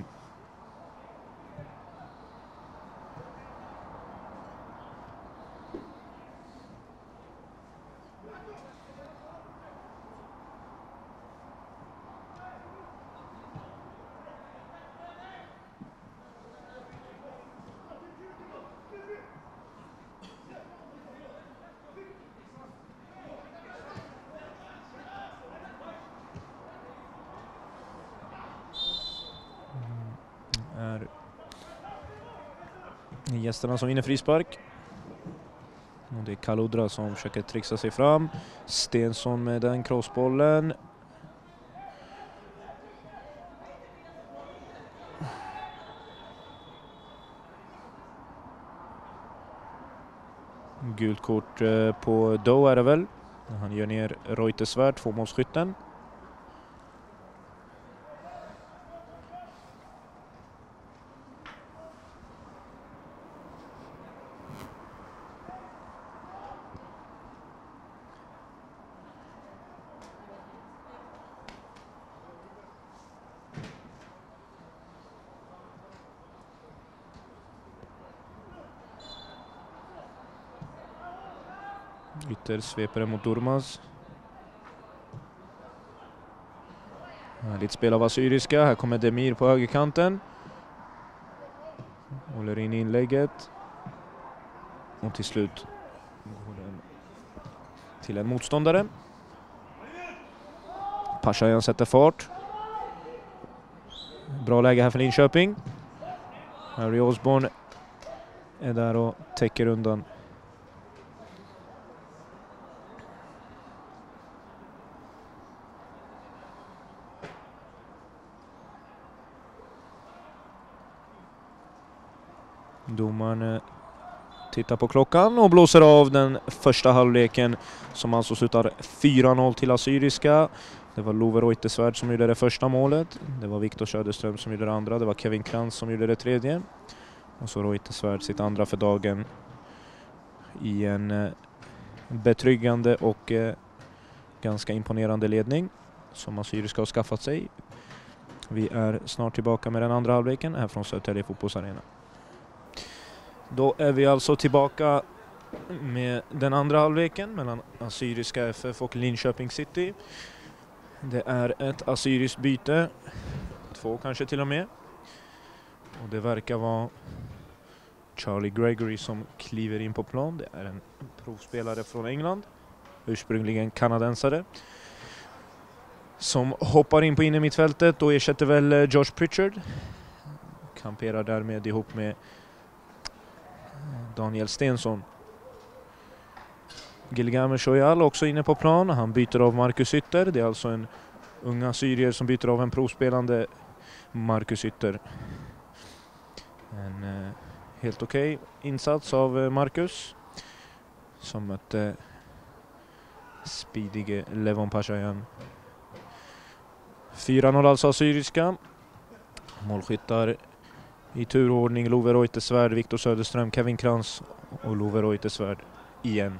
Är gästerna som vinner frispark. Och det är Kaludra som försöker trixa sig fram. Stensson med den crossbollen. Gult kort på Doe är det väl. Han gör ner Reuterswärd, 2-målsskytten. Ytter sveper mot Durmaz. Härligt spel av Assyriska. Här kommer Demir på högerkanten. Håller in inlägget. Och till slut går den till en motståndare. Pashayan sätter fart. Bra läge här för Linköping. Harry Osborn är där och täcker undan. Domaren tittar på klockan och blåser av den första halvleken, som alltså slutar 4-0 till Assyriska. Det var Love Reuterswärd som gjorde det första målet. Det var Viktor Söderström som gjorde det andra. Det var Kevin Krantz som gjorde det tredje. Och så Reuterswärd sitt andra för dagen i en betryggande och ganska imponerande ledning som Assyriska har skaffat sig. Vi är snart tillbaka med den andra halvleken här från Södertälje fotbollsarena. Då är vi alltså tillbaka med den andra halvleken mellan Assyriska FF och Linköping City. Det är ett assyriskt byte. 2 kanske till och med. Och det verkar vara Charlie Gregory som kliver in på plan. Det är en provspelare från England. Ursprungligen kanadensare. Som hoppar in på innermittfältet och ersätter väl Josh Pritchard. Kamperar därmed ihop med Daniel Stensson. Gilgamesh Shoyal också inne på plan. Han byter av Marcus Ytter. Det är alltså en unga syrier som byter av en provspelande Marcus Ytter. En helt okej insats av Marcus. Som mötte speedige Levon Pashayan. 4-0 alltså assyriska. Målskyttar i turordning: Love Reuterswärd, Viktor Söderström, Kevin Krantz och Love Reuterswärd igen.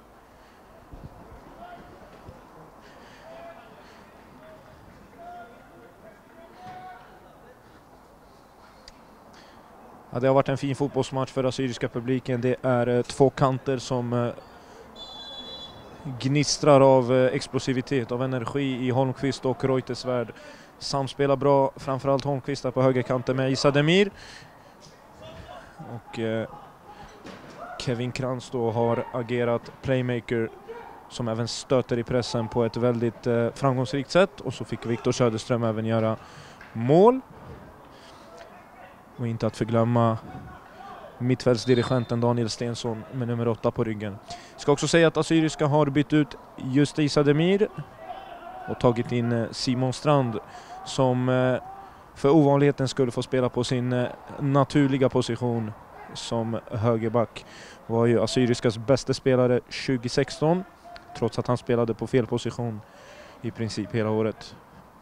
Ja, det har varit en fin fotbollsmatch för assyriska publiken. Det är 2 kanter som gnistrar av explosivitet, av energi i Holmqvist och Reuterswärd. Samspelar bra, framförallt Holmqvist där på högerkanten med Issa Demir. Och Kevin Krantz då har agerat playmaker som även stöter i pressen på ett väldigt framgångsrikt sätt. Och så fick Viktor Söderström även göra mål. Och inte att förglömma mittfältsdirigenten Daniel Stensson med nummer 8 på ryggen. Jag ska också säga att assyriska har bytt ut just Issa Demir och tagit in Simon Strand som för ovanligheten skulle få spela på sin naturliga position som högerback. Var ju assyriskas bästa spelare 2016 trots att han spelade på fel position i princip hela året.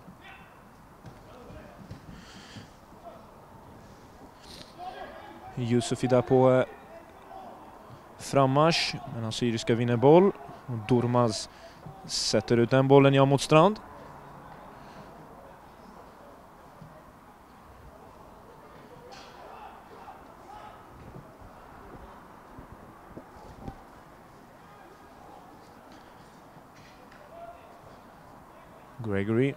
Yusufi där på frammarsch, men assyriska vinner boll. Och Durmaz sätter ut den bollen mot Strand. Gregory.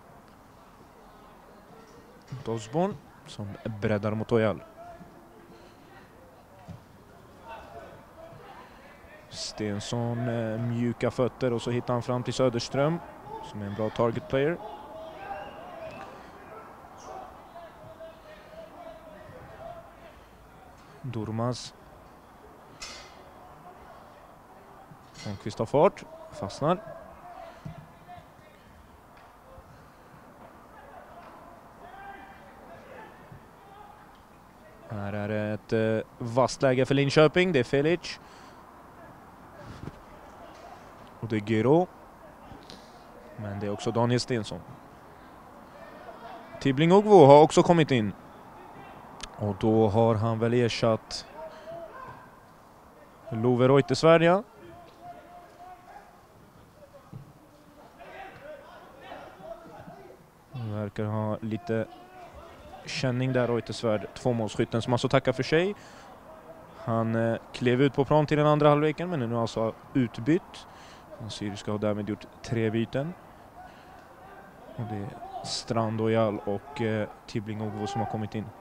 Dosborn som breddar mot Oyal. Stensson mjuka fötter och så hittar han fram till Söderström som är en bra target player. Durmaz. Holmqvist har fart, fastnar. Här är ett vasst läge för Linköping, det är Felic. Och det är Giro. Men det är också Daniel Stensson. Tibbling Ogvo har också kommit in. Och då har han väl ersatt Love Reuterswärd, ja. Han verkar ha lite känning där, Reuterswärd, 2-målsskytten som alltså tackar för sig. Han klev ut på plan till den andra halvleken men är nu alltså utbytt. Assyriska har därmed gjort 3 byten. Och det är Strand Oyal och Tibbling Ogvo som har kommit in.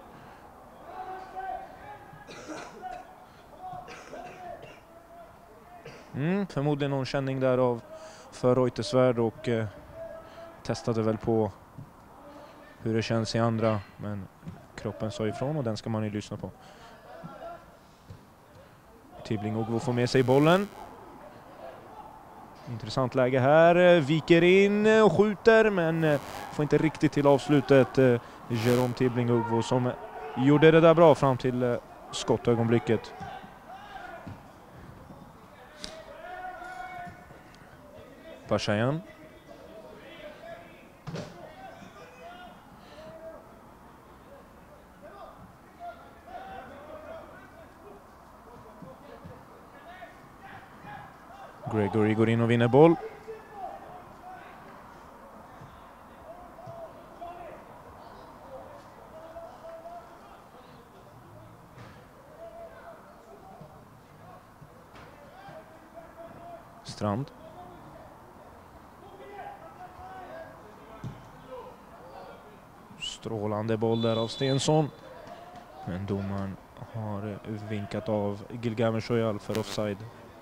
Förmodligen någon känning därav för Reuterswärd och testade väl på hur det känns i andra, men kroppen sa ifrån och den ska man ju lyssna på. Tibbling Ogvo får med sig bollen. Intressant läge här, viker in och skjuter men får inte riktigt till avslutet. Jerome Tibbling Ogvo som gjorde det där bra fram till skottögonblicket. Pashayan. Gregory går in och vinner boll. Strand. Strålande boll där av Stensson. Men domaren har vinkat av Gilgamesh Royal för offside.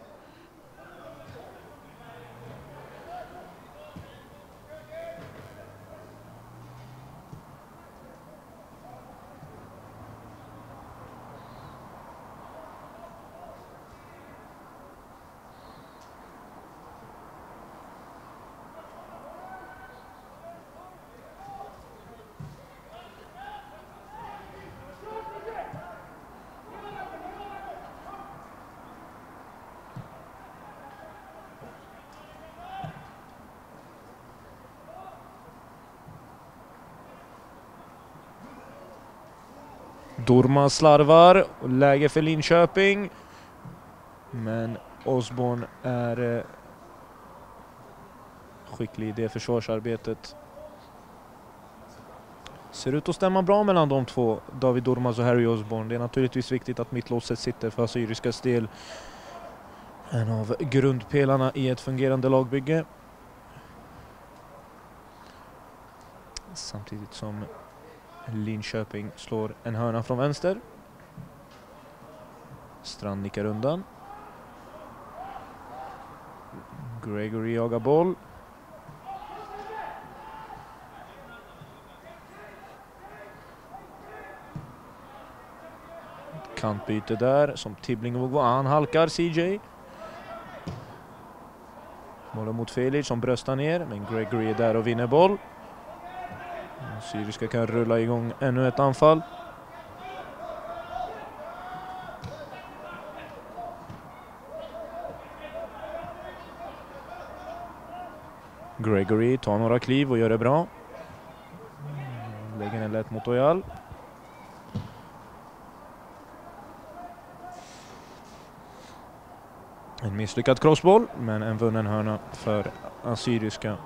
Dorma slarvar och läge för Linköping. Men Osborn är skicklig i det försvarsarbetet. Ser ut att stämma bra mellan de två, David Dormas och Harry Osborn. Det är naturligtvis viktigt att mittlåset sitter för Assyriskas del. En av grundpelarna i ett fungerande lagbygge. Samtidigt som Linköping slår en hörna från vänster. Strand nickar undan. Gregory jagar boll. Kantbyte där som Tibbling han halkar CJ. Bollen mot Felix som bröstar ner, men Gregory är där och vinner boll. Syriska kan rulla igång ännu ett anfall. Gregory tar några kliv och gör det bra. Lägger en lätt mot Oyal. En misslyckad crossboll, men en vunnen hörna för Assyriska.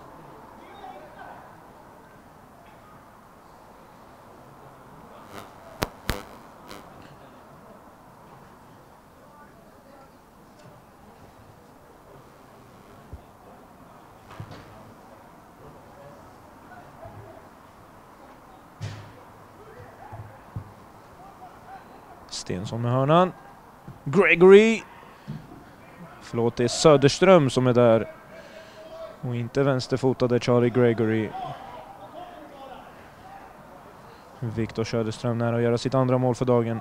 Stensson med hörnan. Gregory. Förlåt, det är Söderström som är där. Och inte vänsterfotade Charlie Gregory. Viktor Söderström nära att göra sitt andra mål för dagen.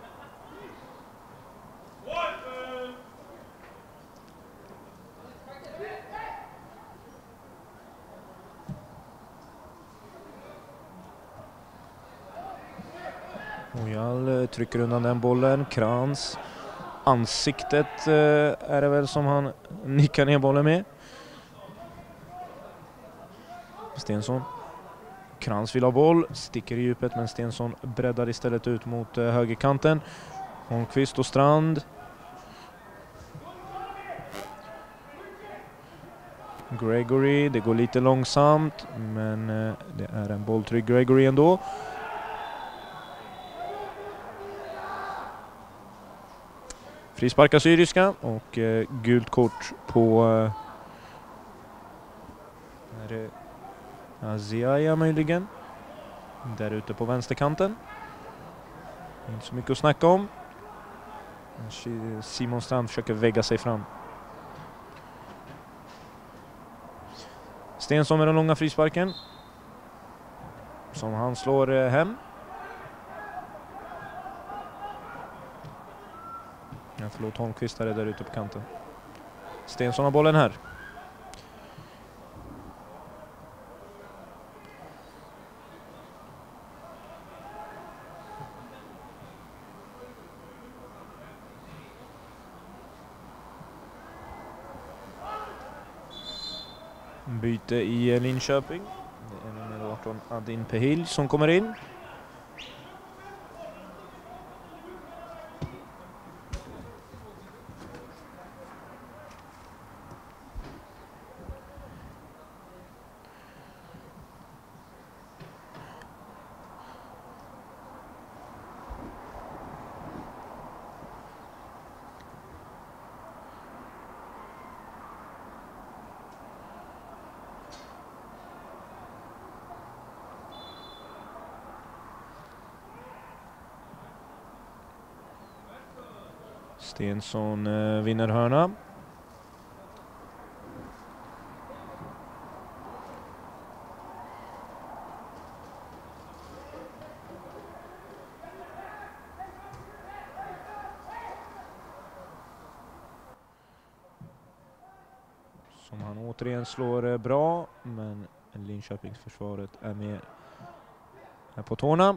Oyal trycker undan den bollen. Krans. Ansiktet är det väl som han nickar ner bollen med. Stensson. Krans vill ha boll. Sticker i djupet, men Stensson breddar istället ut mot högerkanten. Holmqvist och Strand. Gregory. Det går lite långsamt, men det är en bolltrygg Gregory ändå. Frisparkar Syriska och gult kort på är det Aziaya möjligen. Där ute på vänsterkanten. Inte så mycket att snacka om. Simon Strand försöker vägga sig fram. Stensson med den långa frisparken. Som han slår hem. Förlåt, Holmqvist är där ute på kanten. Stensson har bollen här. Byte i Linköping. Det är nummer 18 Adin Pehil som kommer in. Stensson vinner hörna. Som han återigen slår bra, men Linköpingsförsvaret är med här på tårna.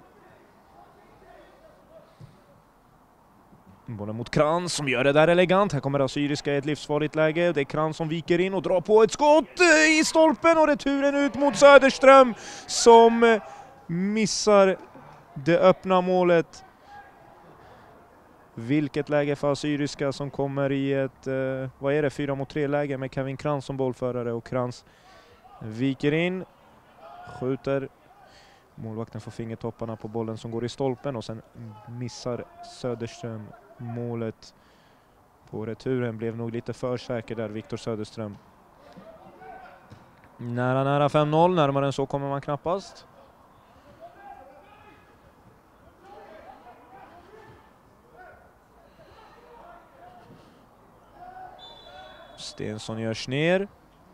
Bollen mot Krantz som gör det där elegant. Här kommer Assyriska i ett livsfarligt läge. Det är Krantz som viker in och drar på ett skott i stolpen och returen ut mot Söderström som missar det öppna målet. Vilket läge för Assyriska som kommer i ett, 4-mot-3 läge med Kevin Krantz som bollförare, och Krantz viker in, skjuter. Målvakten får fingertopparna på bollen som går i stolpen och sen missar Söderström målet på returen. Blev nog lite för säker där, Viktor Söderström. Nära 5-0, närmare än så kommer man knappast. Stensson görs ner.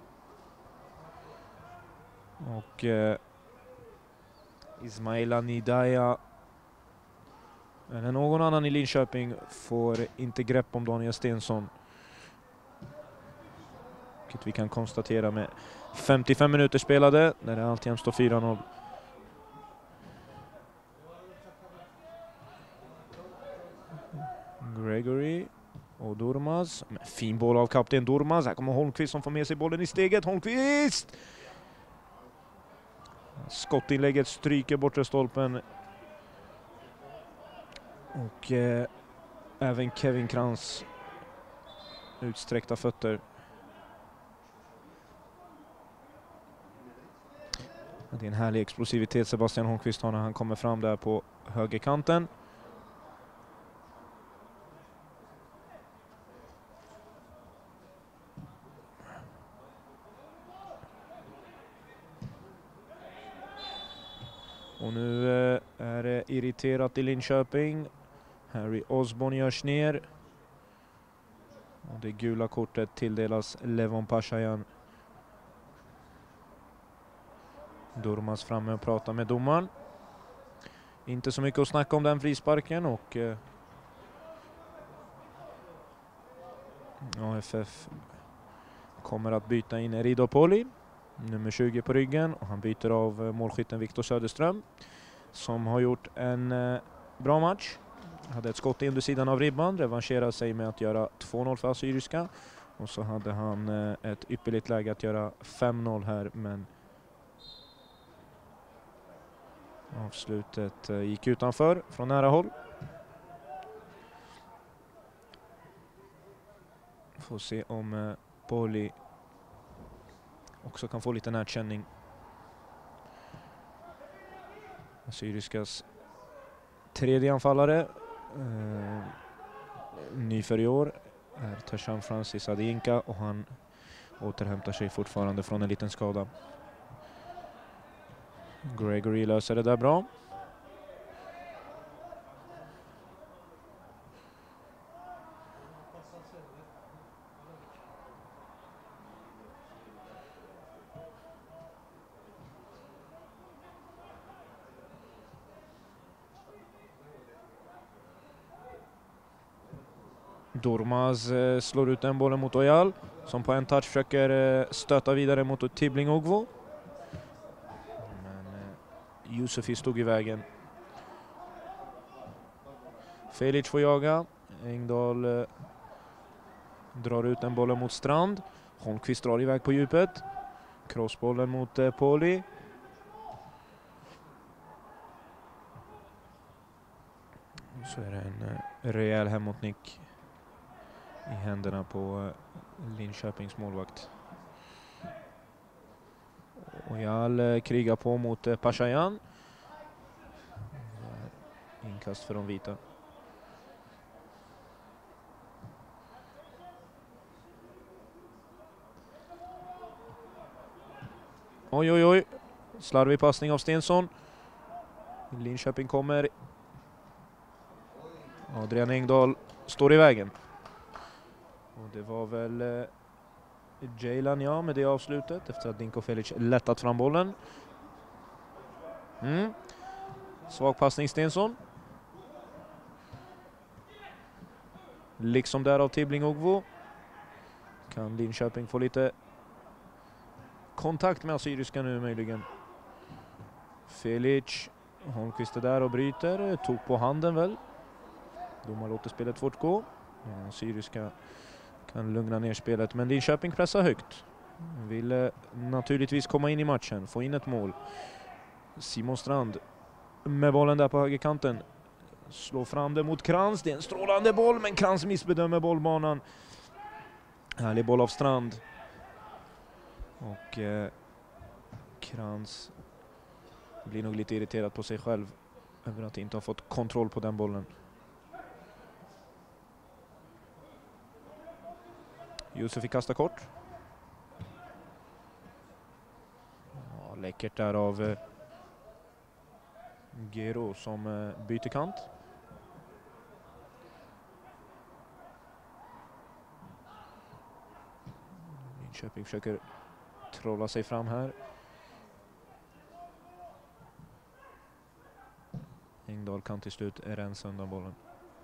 Och Ismaila Nidaya eller någon annan i Linköping får inte grepp om Daniel Stensson. Vilket vi kan konstatera med 55 minuter spelade när det alltjämt står 4-0. Gregory och Durmaz. Fin boll av kapten Durmaz. Här kommer Holmqvist som får med sig bollen i steget. Holmqvist! Skottinlägget stryker bortre stolpen. Och även Kevin Krantz utsträckta fötter. Det är en härlig explosivitet Sebastian Holmqvist har när han kommer fram där på högerkanten. Och nu är det irriterat i Linköping. Harry Osborn görs ner. Och det gula kortet tilldelas Levon Pashayan. Durmaz framme och pratar med domaren. Inte så mycket att snacka om den frisparken, och AFF kommer att byta in Rido Poli, nummer 20 på ryggen, och han byter av målskytten Viktor Söderström som har gjort en bra match. Hade ett skott in under sidan av ribban, revanscherar sig med att göra 2-0 för Assyriska, och så hade han ett ypperligt läge att göra 5-0 här, men avslutet gick utanför från nära håll. Får se om Poli också kan få lite närkänning. Assyriskas tredje anfallare, ny för i år, är Tashan Francis Adinka, och han återhämtar sig fortfarande från en liten skada. Gregory löser det där bra. Durmaz slår ut den bollen mot Oyal som på en touch försöker stöta vidare mot Tibbling Ogvo. Men Yusufi stod i vägen. Felic får jaga. Engdahl drar ut den bollen mot Strand. Holmqvist drar iväg på djupet. Crossbollen mot Poli. Så är det en rejäl hemåtnick i händerna på Linköpings målvakt. Oyal krigar på mot Pashayan. Inkast för de vita. Oj, oj, oj. Slarvig passning av Stensson. Linköping kommer Adrian Engdahl står i vägen. Och det var väl Jaylan, ja, med det avslutet efter att Dinko Felic lättat fram bollen. Svag passning Stensson. Liksom där av Tibbling Ogvo. Kan Linköping få lite kontakt med Assyriska nu möjligen. Felic, Holmqvist är där och bryter. Tog på handen väl. Domar låter spelet fortgå. Ja, Assyriska kan lugna ner spelet, men Linköping pressar högt. Vill naturligtvis komma in i matchen, få in ett mål. Simon Strand med bollen där på högerkanten. Slår fram det mot Krantz. Det är en strålande boll, men Krantz missbedömer bollbanan. Härlig boll av Strand. Och Krantz blir nog lite irriterad på sig själv över att inte ha fått kontroll på den bollen. Josefi kastar kort. Ja, läckert där av Gero som byter kant. Linköping försöker trolla sig fram här. Engdahl kan till slut rensa undan bollen.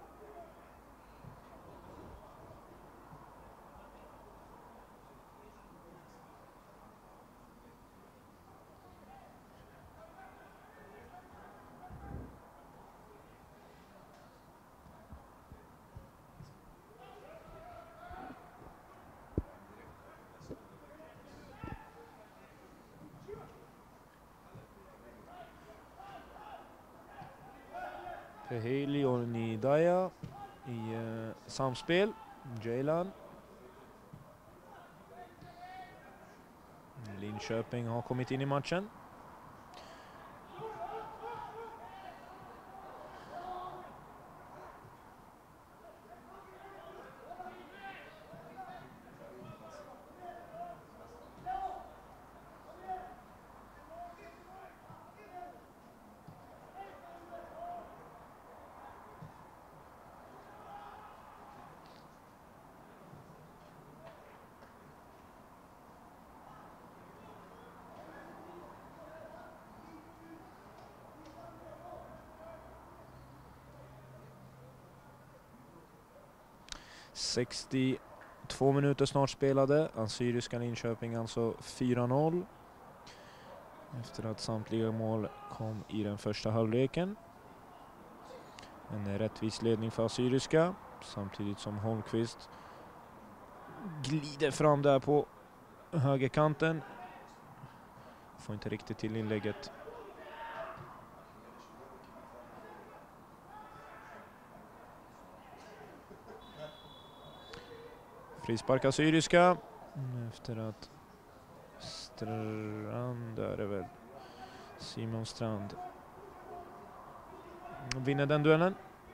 Peheli och Nidaya i samspel. Jaylan. Linköping har kommit in i matchen. ...62 minuter snart spelade. Assyriska Linköping alltså 4-0. Efter att samtliga mål kom i den första halvleken. En rättvis ledning för Assyriska. Samtidigt som Holmqvist glider fram där på högerkanten. Får inte riktigt till inlägget. Frispark Assyriska efter att Strand, där är väl Simon Strand, vinner den duellen.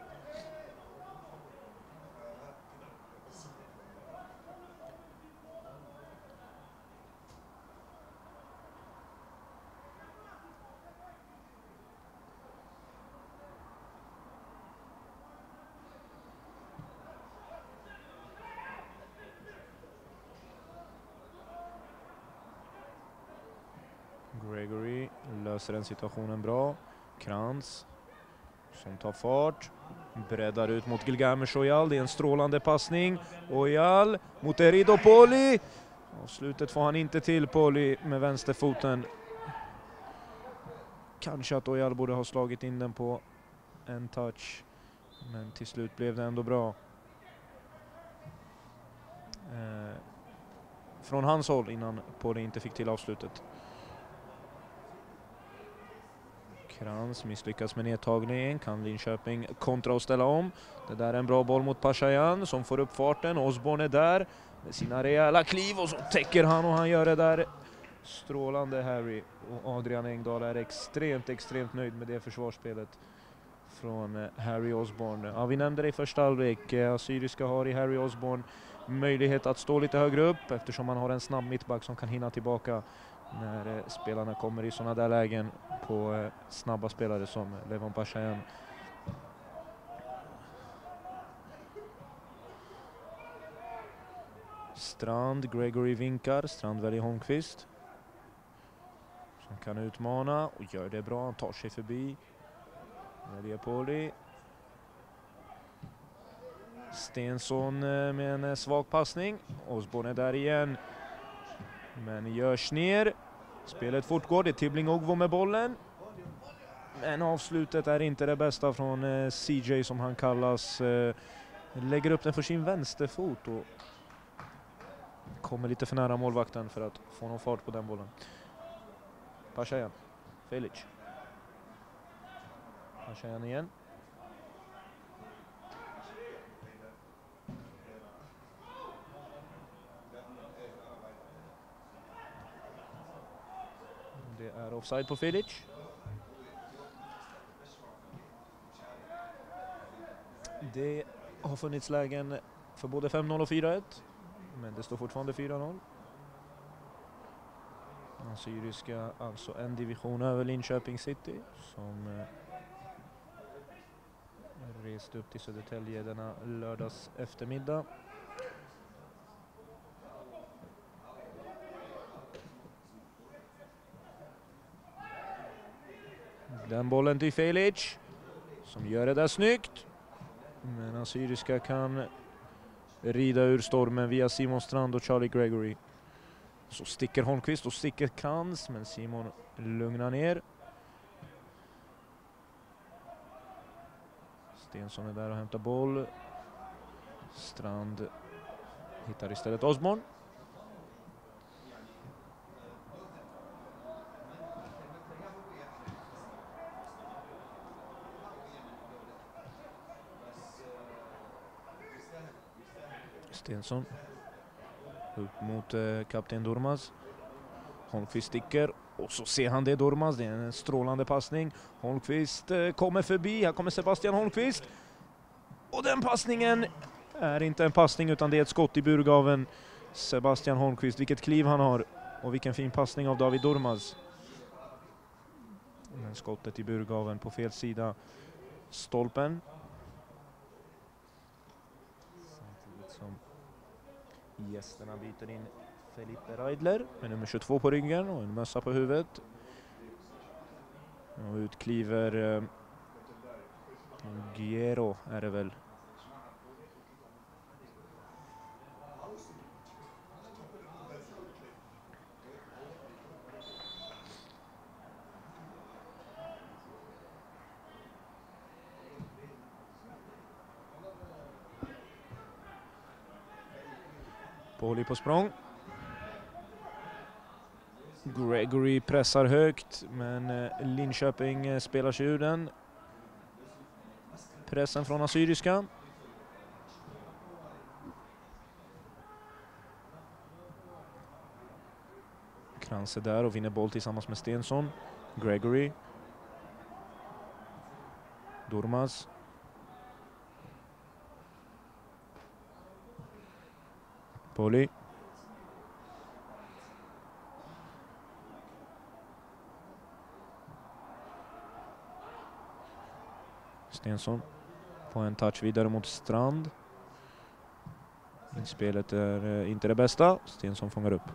Gregory löser den situationen bra. Krantz som tar fart. Breddar ut mot Gilgamesh Oyal. Det är en strålande passning. Oyal mot Erido Poli. Och slutet får han inte till, Poli med vänsterfoten. Kanske att Oyal borde ha slagit in den på en touch. Men till slut blev det ändå bra. Från hans håll innan Poli inte fick till avslutet. Krantz misslyckas med nedtagningen. Kan Linköping kontra och ställa om. Det där är en bra boll mot Pashayan som får upp farten. Osborne är där med sina rejäla kliv och så täcker han, och han gör det där strålande Harry. Och Adrian Engdahl är extremt nöjd med det försvarsspelet från Harry Osborne. Ja, vi nämnde det i första halvlek. Assyriska har i Harry Osborne möjlighet att stå lite högre upp eftersom man har en snabb mittback som kan hinna tillbaka när spelarna kommer i sådana där lägen på snabba spelare som Levon Pashayan. Strand, Gregory vinkar, Strand väljer Holmqvist. Som kan utmana och gör det bra, han tar sig förbi. Maria Poli. Stensson med en svag passning. Osborne är där igen. Men görs ner. Spelet fortgår, det är Tibbling Ogvo med bollen. Men avslutet är inte det bästa från CJ som han kallas. Lägger upp den för sin vänsterfot och kommer lite för nära målvakten för att få någon fart på den bollen. Pashayan, Felic. Pashayan igen. Det är offside på Felic. Det har funnits lägen för både 5-0 och 4-1. Men det står fortfarande 4-0. Assyriska alltså en division över Linköping City som reste upp till Södertälje denna lördags eftermiddag. Den bollen till Felic som gör det där snyggt. Men Assyriska kan rida ur stormen via Simon Strand och Charlie Gregory. Så sticker Holmqvist och sticker Krantz, men Simon lugnar ner. Stensson är där och hämtar boll. Strand hittar istället Osborne. Stensson upp mot kapten Durmaz. Holmqvist sticker och så ser han det Durmaz. Det är en strålande passning. Holmqvist kommer förbi. Här kommer Sebastian Holmqvist. Och den passningen är inte en passning utan det är ett skott i burgaven. Sebastian Holmqvist, vilket kliv han har. Och vilken fin passning av David Durmaz. Men skottet i burgaven på fel sida stolpen. Samtidigt som gästerna byter in Felipe Reidler med nummer 22 på ryggen och en mössa på huvudet. Och utkliver Guerrero är det väl. Poli på språng. Gregory pressar högt, men Linköping spelar sig ur den. Pressen från Assyriska. Krantz är där och vinner boll tillsammans med Stensson. Gregory. Durmaz. Poli. Stensson på en touch vidare mot Strand. Inspelet är inte det bästa. Stensson fångar upp.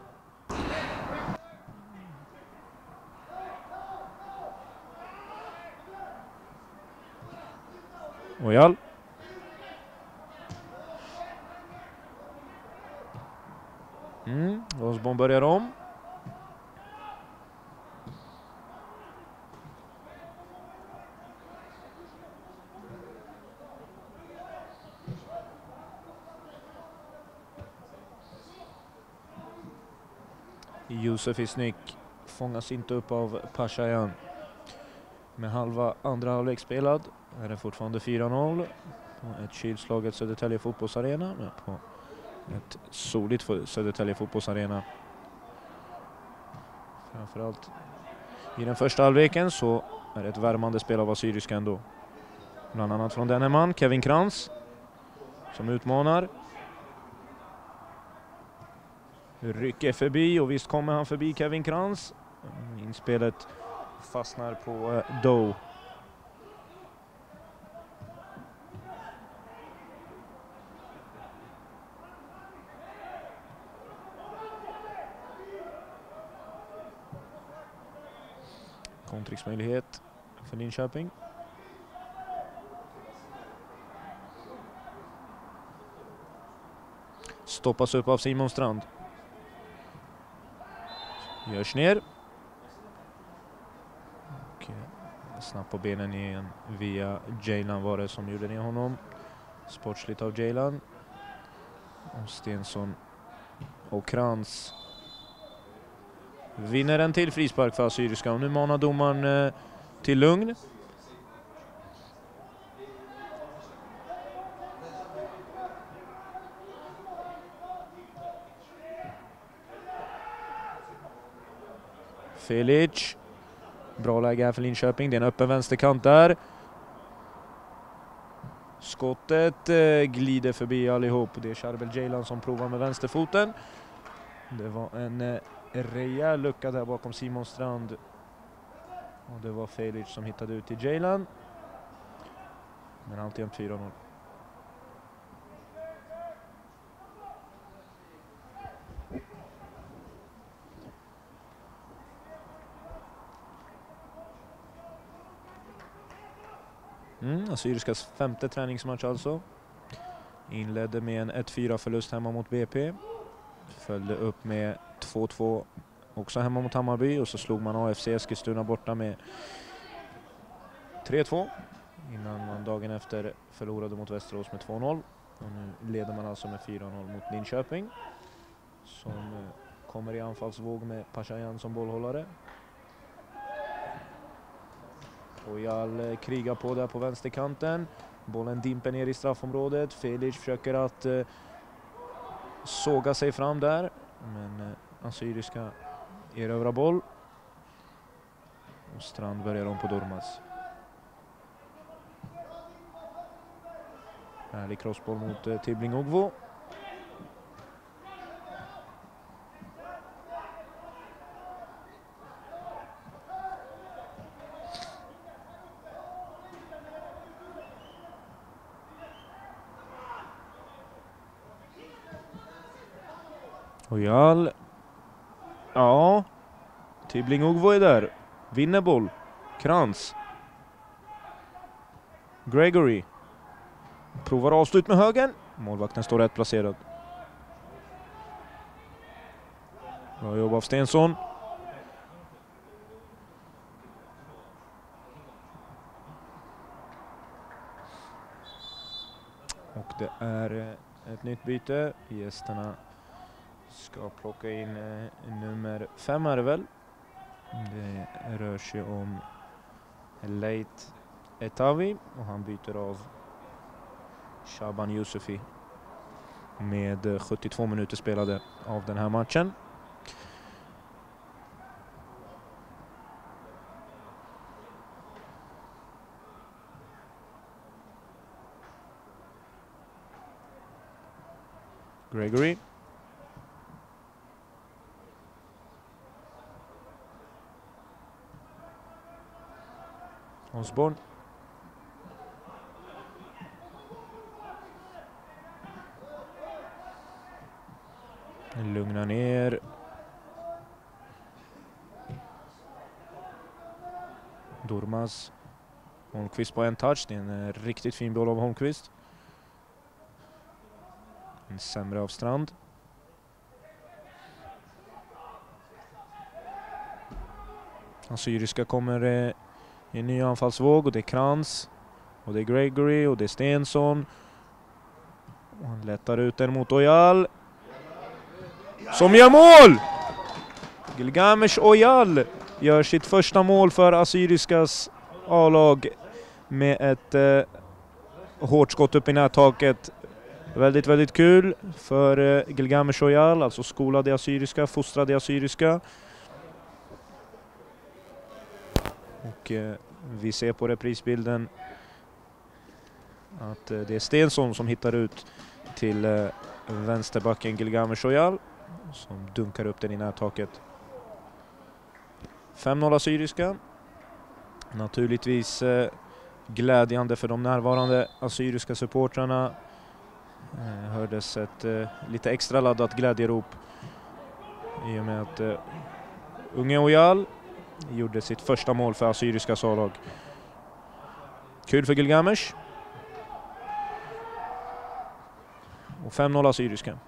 Ojal. Osborne börjar om. Josef Isnik fångas inte upp av Pashayan. Med halva andra halvlek spelad är det fortfarande 4-0 på ett kylslaget Södertälje fotbollsarena, men på ett soligt Södertälje fotbollsarena. Framförallt i den första halvleken så är det ett värmande spel av Assyriska ändå. Bland annat från denne man, Kevin Krantz, som utmanar. Rycker förbi och visst kommer han förbi Kevin Krantz. Inspelet fastnar på Doe. Kontringsmöjlighet för Linköping. Stoppas upp av Simon Strand. Görs ner. Och snabbt på benen igen via Jaylan var det som gjorde ner honom. Sportsligt av Jaylan. Och Stensson och Krantz vinner en till frispark för Assyriska. Och nu manar domaren till lugn. Felic. Bra läge här för Linköping. Det är en öppen vänsterkant där. Skottet glider förbi allihop. Det är Charbel Jaylan som provar med vänsterfoten. Det var en rejäl lucka där bakom Simon Strand. Och det var Felic som hittade ut till Jaylan. Men alltid 4-0. Assyriskas femte träningsmatch alltså. Inledde med en 1-4-förlust hemma mot BP. Följde upp med 2-2 också hemma mot Hammarby. Och så slog man AFC Eskilstuna borta med 3-2. Innan man dagen efter förlorade mot Västerås med 2-0. Och nu leder man alltså med 4-0 mot Linköping. Som kommer i anfallsvåg med Pashayan som bollhållare. Ojal krigar på där på vänsterkanten. Bollen dimper ner i straffområdet. Felic försöker att såga sig fram där. Men Assyriska erövrar boll. Och Strand börjar om på Durmaz. Härlig crossboll mot Tibbling Ogvo. Ojal. Ja. Tibbling Ogvo är där. Vinner boll. Krantz. Gregory. Provar avslut med högen. Målvakten står rätt placerad. Bra jobb av Stensson. Och det är ett nytt byte. Gästerna ska plocka in nummer 5 är det väl. Det rör sig om Leit Etavi och han byter av Shaban Yusufi med 72 minuter spelade av den här matchen. Gregory. Osborn. Lugna ner. Durmaz. Holmqvist på en touch. Det är en riktigt fin boll av Holmqvist. En sämre av Strand. Assyriska kommer i en ny anfallsvåg och det är Krantz. Och det är Gregory och det är Stensson. Och han lättar ut den mot Ojal. Som gör mål! Gilgamesh Ojal gör sitt första mål för Assyriskas A-lag med ett hårt skott upp i nättaket. Väldigt, väldigt kul för Gilgamesh Ojal, alltså skolad i Assyriska, fostrad i Assyriska. Och vi ser på reprisbilden att det är Stensson som hittar ut till vänsterbacken Gilgamesh Ojal som dunkar upp den i nättaket. 5-0 Assyriska. Naturligtvis glädjande för de närvarande assyriska supportrarna. Hördes ett lite extra laddat glädjerop i och med att unge Ojal gjorde sitt första mål för Assyriska A-lag. Kul för Gilgamesh. Och 5-0 Assyriska.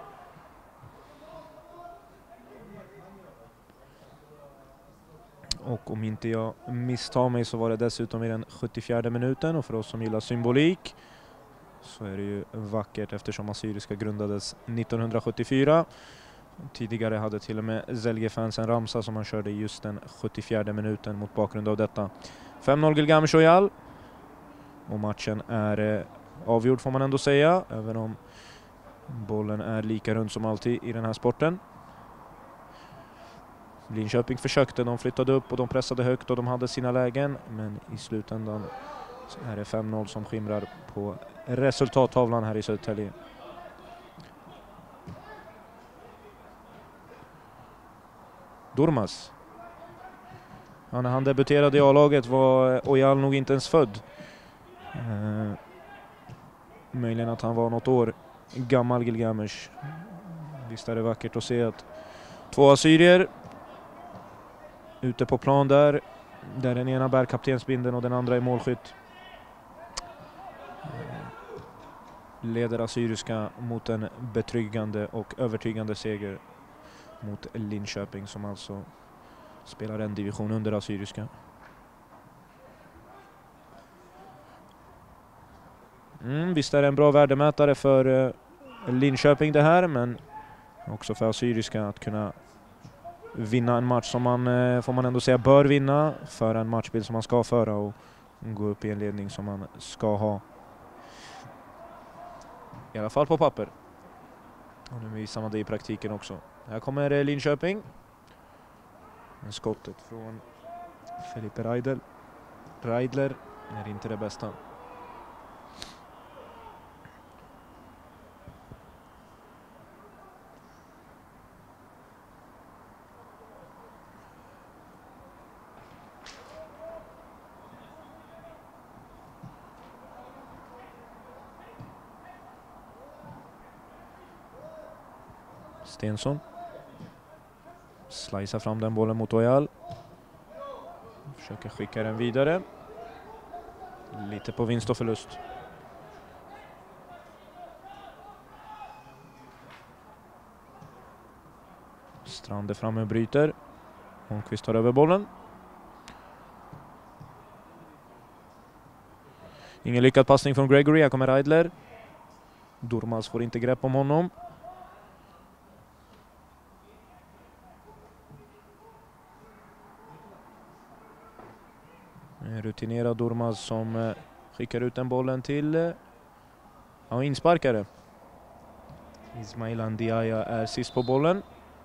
Och om inte jag misstar mig så var det dessutom i den 74:e minuten, och för oss som gillar symbolik så är det ju vackert eftersom Assyriska grundades 1974. Tidigare hade till och med Zelge-fans en ramsa som man körde just den 74:e minuten mot bakgrund av detta. 5-0 Gilgamesh Oyal. Och matchen är avgjord får man ändå säga, även om bollen är lika runt som alltid i den här sporten. Linköping försökte, de flyttade upp och de pressade högt och de hade sina lägen, men i slutändan så är det 5-0 som skimrar på resultattavlan här i Södertälje. Durmaz. Ja, när han debuterade i A-laget var Oyal nog inte ens född. Möjligen att han var något år gammal, Gilgamesh. Visst är det vackert att se att två assyrier ute på plan där den ena bär kaptensbindeln och den andra är målskytt. Leder Assyriska mot en betryggande och övertygande seger mot Linköping, som alltså spelar en division under Assyriska. Visst är det en bra värdemätare för Linköping det här, men också för Assyriska att kunna vinna en match som man, får man ändå säga, bör vinna, för en matchbild som man ska föra och gå upp i en ledning som man ska ha. I alla fall på papper. Och nu visar man det i praktiken också. Här kommer Linköping. Skottet från Felipe Reidler är inte det bästa. Stensson slicear fram den bollen mot Oyal. Försöker skicka den vidare. Lite på vinst och förlust. Strand är framme och bryter. Holmqvist tar över bollen. Ingen lyckad passning från Gregory. Här kommer Reidler. Durmaz får inte grepp om honom. Rutinerad Durmaz som skickar ut den bollen till insparkare. Ismail Ndiaye är sist på bollen.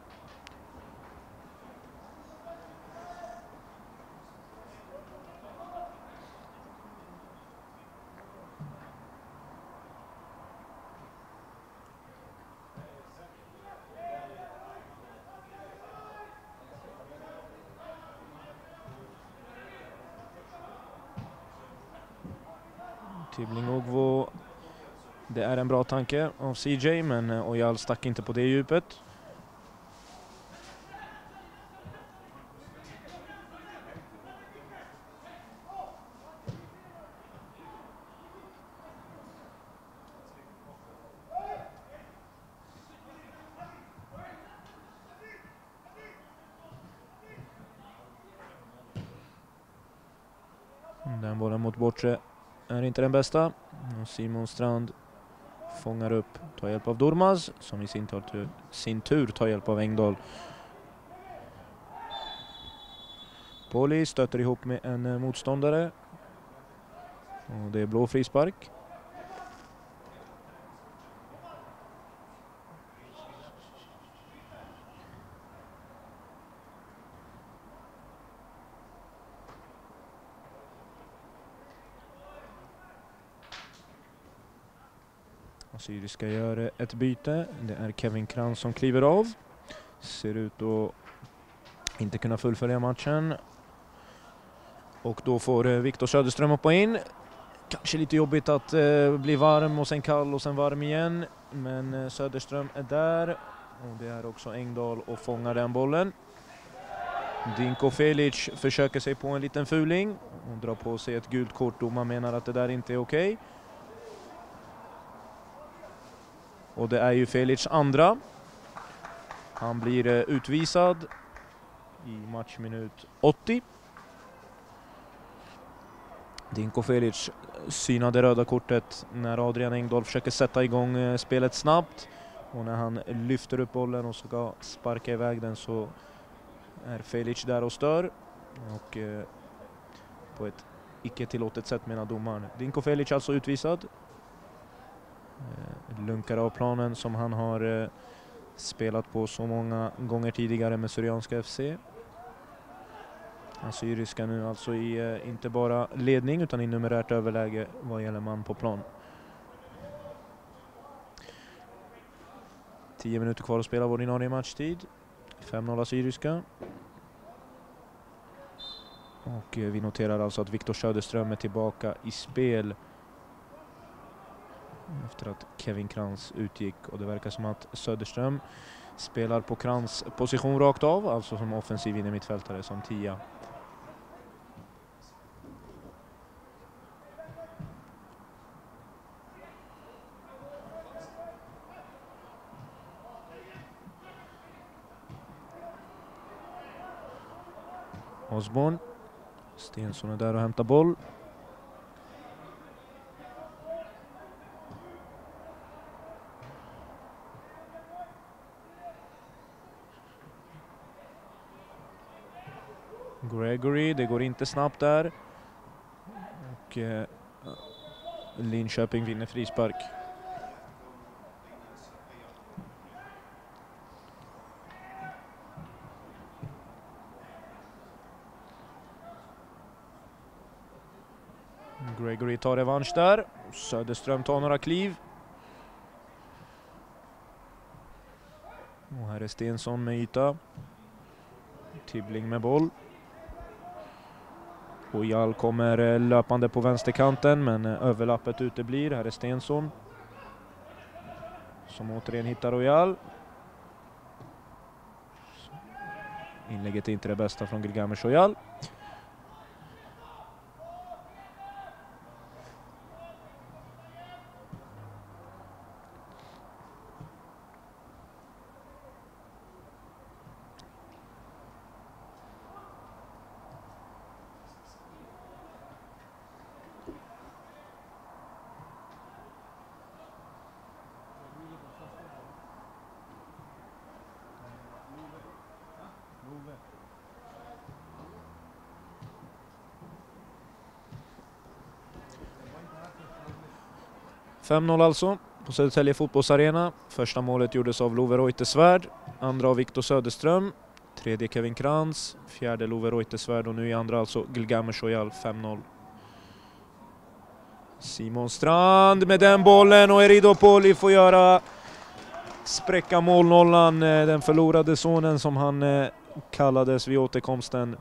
Tibbling Ogvo, det är en bra tanke av CJ, men Oyal stack inte på det djupet. Den bollen mot bortre är inte den bästa. Simon Strand fångar upp, tar hjälp av Durmaz, som i sin tur tar hjälp av Engdahl. Poli stöter ihop med en motståndare. Och det är blå frispark. Assyriska gör ett byte. Det är Kevin Krantz som kliver av. Ser ut att inte kunna fullfölja matchen. Och då får Viktor Söderström hoppa in. Kanske lite jobbigt att bli varm och sen kall och sen varm igen. Men Söderström är där. Och det är också Engdahl och fångar den bollen. Dinko Felic försöker sig på en liten fuling och drar på sig ett gult kort. Domaren menar att det där inte är okej. Och det är ju Felic andra. Han blir utvisad i matchminut 80. Dinko Felic synade röda kortet när Adrian Engdahl försöker sätta igång spelet snabbt. Och när han lyfter upp bollen och ska sparka iväg den så är Felic där och stör. Och på ett icke tillåtet sätt menar domaren. Dinko Felic alltså utvisad. Lunkar av planen som han har spelat på så många gånger tidigare med Syrianska FC. Assyriska nu alltså i inte bara ledning utan i numerärt överläge vad gäller man på plan. 10 minuter kvar att spela vår ordinarie matchtid. 5-0 Assyriska. Och vi noterar alltså att Viktor Söderström är tillbaka i spel efter att Kevin Krantz utgick, och det verkar som att Söderström spelar på Krantz position rakt av, alltså som offensiv inne mittfältare, som 10. Osborn. Stensson är där och hämtar boll. Gregory, det går inte snabbt där. Och Linköping vinner frispark. Gregory tar revansch där. Söderström tar några kliv. Och här är Stensson med yta. Tibbling med boll. Ojal kommer löpande på vänsterkanten, men överlappet uteblir. Här är Stensson som återigen hittar Ojal. Inlägget är inte det bästa från Gilgamesh Ojal. .5-0 alltså på Södertälje fotbollsarena. Första målet gjordes av Love Reuterswärd, andra av Viktor Söderström, tredje Kevin Krantz, fjärde Love Reuterswärd och nu i andra alltså Gilgamesh Ojal. 5-0. Simon Strand med den bollen och Erido Poli får göra spräcka målnollan, den förlorade sonen som han kallades vid återkomsten.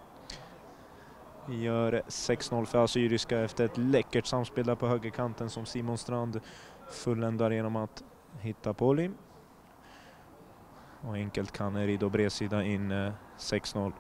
Gör 6-0 för Assyriska efter ett läckert samspel där på högerkanten som Simon Strand fulländar genom att hitta Poli. Och enkelt kan Erido bredsida in 6-0.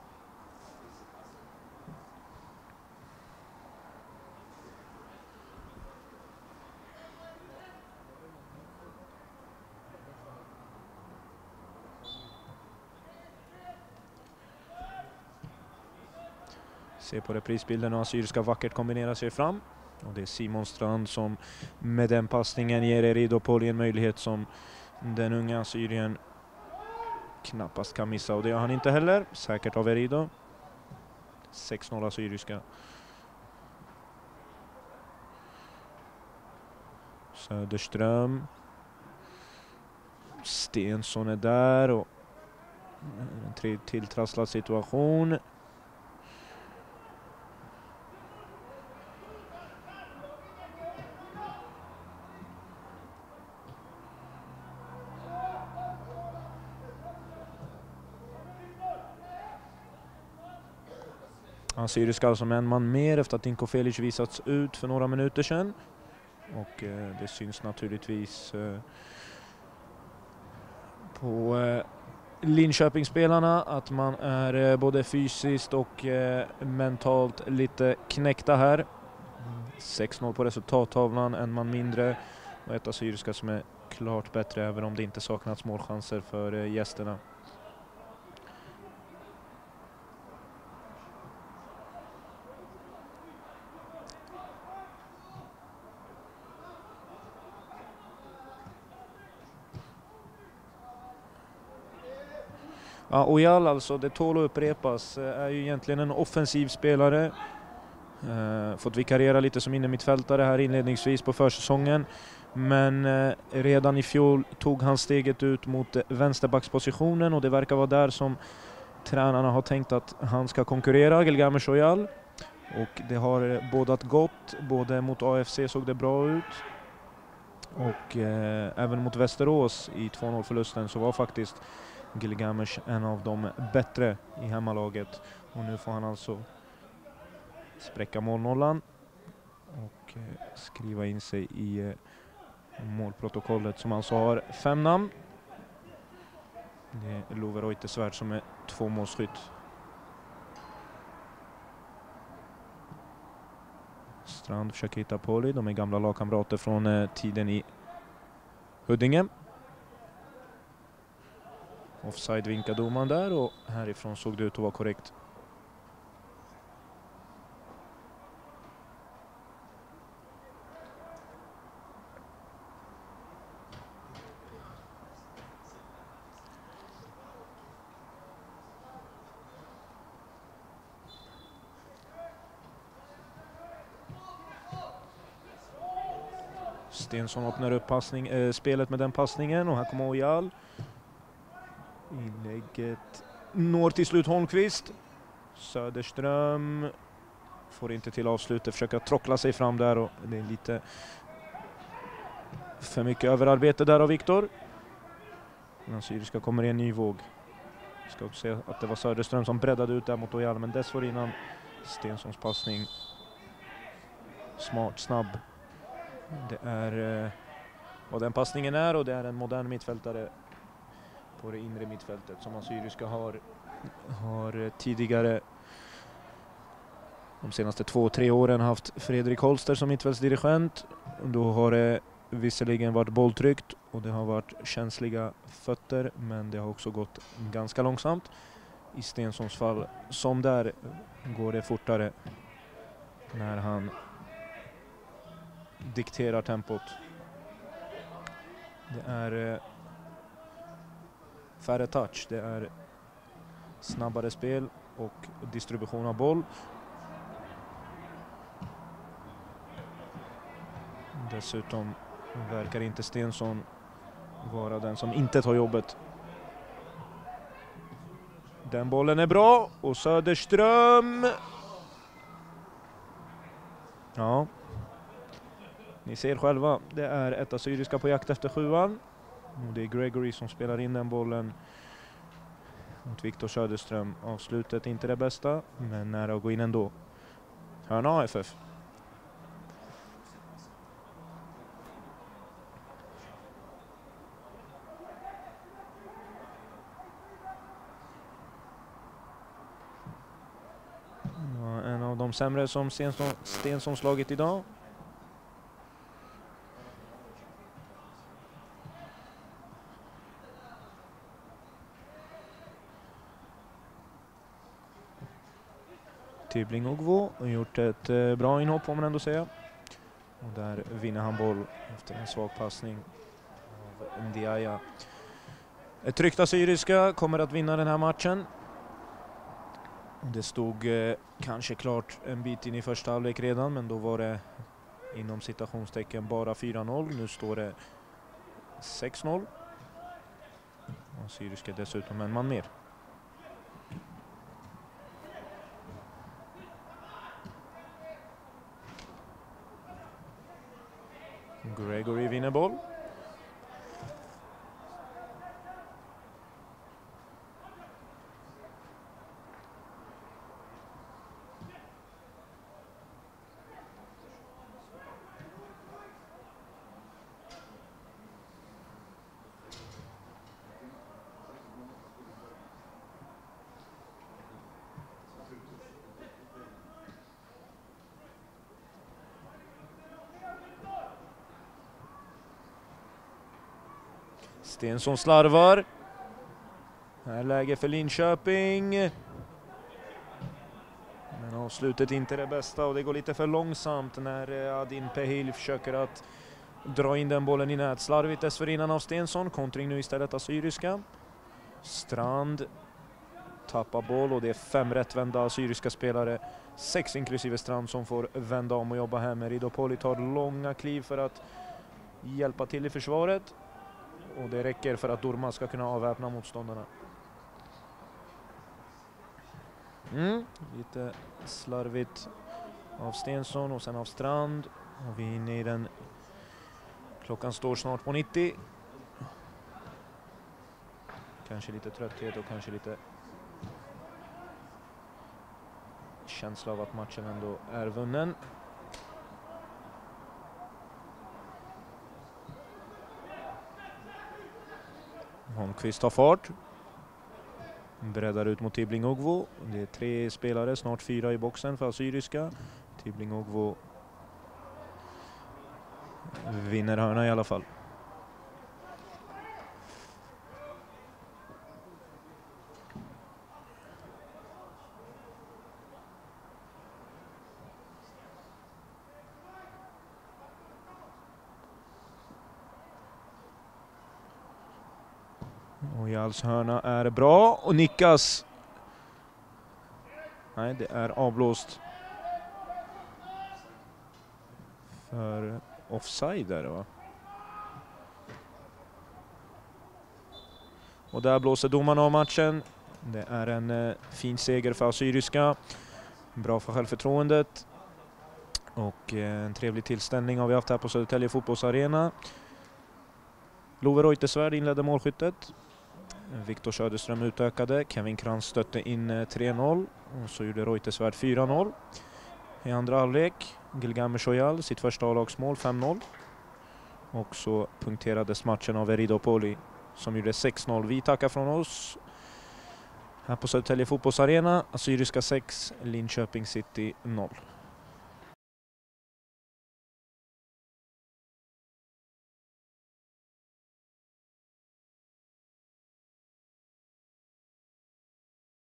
Se på reprisbilden och Assyriska vackert kombinerar sig fram. Och det är Simon Strand som med den passningen ger Erido Poli en möjlighet som den unga Assyrien knappast kan missa. Och det gör han inte heller. Säkert av Erido. 6-0 Assyriska. Söderström. Stensson är där och en tilltrasslad situation. Assyriska alltså med en man mer efter att Dinko Felic visats ut för några minuter sedan. Och det syns naturligtvis på Linköpingsspelarna att man är både fysiskt och mentalt lite knäckta här. 6-0 på resultattavlan, en man mindre och ett Assyriska som är klart bättre även om det inte saknats målchanser för gästerna. Ja, Ojal alltså, det tål att upprepas, är ju egentligen en offensiv spelare. Fått vikariera lite som innermittfältare här inledningsvis på försäsongen. Men redan i fjol tog han steget ut mot vänsterbackspositionen och det verkar vara där som tränarna har tänkt att han ska konkurrera, Gilgamesh Ojal. Och det har bådat gott, både mot AFC såg det bra ut. Och även mot Västerås i 2-0-förlusten så var faktiskt Gilgamesh en av de bättre i hemmalaget. Och nu får han alltså spräcka målnollan och skriva in sig i målprotokollet som alltså har 5 namn. Det är Love Reuterswärd som är 2-målsskytt. Strand försöker hitta Poli, de är gamla lagkamrater från tiden i Huddinge. Offside vinkar domaren där och härifrån såg det ut att vara korrekt. Stensson öppnar upp spelet med den passningen och här kommer Ojal. Inlägget når till slut Holmqvist. Söderström får inte till avslutet, försöker trockla sig fram där och det är lite för mycket överarbete där av Viktor. Den syriska kommer i en ny våg. Ska också se att det var Söderström som breddade ut där mot Ojal, men dessförinnan Stenssons passning. Smart, snabb. Det är vad den passningen är och det är en modern mittfältare på det inre mittfältet som Assyriska har tidigare de senaste 2-3 åren haft Fredrik Holster som mittfältsdirigent. Då har det visserligen varit bolltryckt och det har varit känsliga fötter, men det har också gått ganska långsamt. I Stenssons fall, som där, går det fortare när han dikterar tempot. Det är färre touch, det är snabbare spel och distribution av boll. Dessutom verkar inte Stensson vara den som inte tar jobbet. Den bollen är bra och Söderström. Ja. Ni ser själva, det är ett Assyriska på jakt efter 7:an. Och det är Gregory som spelar in den bollen mot Viktor Söderström. Avslutet inte det bästa, men nära att gå in ändå. Hörna AFF. En av de sämre som Stensson slagit idag. Tybling Ogvo har gjort ett bra inhopp, får man ändå säga. Och där vinner han boll efter en svag passning av Ndiaye. Ett tryggt Assyriska kommer att vinna den här matchen. Det stod kanske klart en bit in i första halvlek redan, men då var det inom citationstecken bara 4-0. Nu står det 6-0. Assyriska dessutom en man mer. Gregory vinner boll. Stensson slarvar. Här läge för Linköping. Men avslutet inte det bästa och det går lite för långsamt när Adin Pehil försöker att dra in den bollen i nät. Slarvigt dessförinnan av Stensson. Kontring nu istället Assyriska. Strand tappar boll och det är 5 rättvända assyriska spelare. 6 inklusive Strand som får vända om och jobba här med. Ridopoli tar långa kliv för att hjälpa till i försvaret. Och det räcker för att Durmaz ska kunna avväpna motståndarna. Lite slarvigt av Stensson och sen av Strand. Och vi är inne i den. Klockan står snart på 90. Kanske lite trötthet och kanske lite känsla av att matchen ändå är vunnen. Holmqvist har fart. Breddar ut mot Tibbling Ogvo. Det är 3 spelare, snart 4 i boxen för Assyriska. Tibbling Ogvo vinner hörna i alla fall. Och Jals hörna är bra och nickas. Nej, det är avblåst. För offside där va? Och där blåser domarna av matchen. Det är en fin seger för Assyriska. Bra för självförtroendet. Och en trevlig tillställning har vi haft här på Södertälje fotbollsarena. Love Reuterswärd inledde målskyttet. Viktor Söderström utökade. Kevin Krantz stötte in 3-0. Och så gjorde Reuterswärd 4-0. I andra halvlek Gilgamesh Oyal sitt första A-lagsmål 5-0. Och så punkterades matchen av Ridopoli som gjorde 6-0. Vi tackar från oss här på Södertälje fotbollsarena. Assyriska 6, Linköping City 0.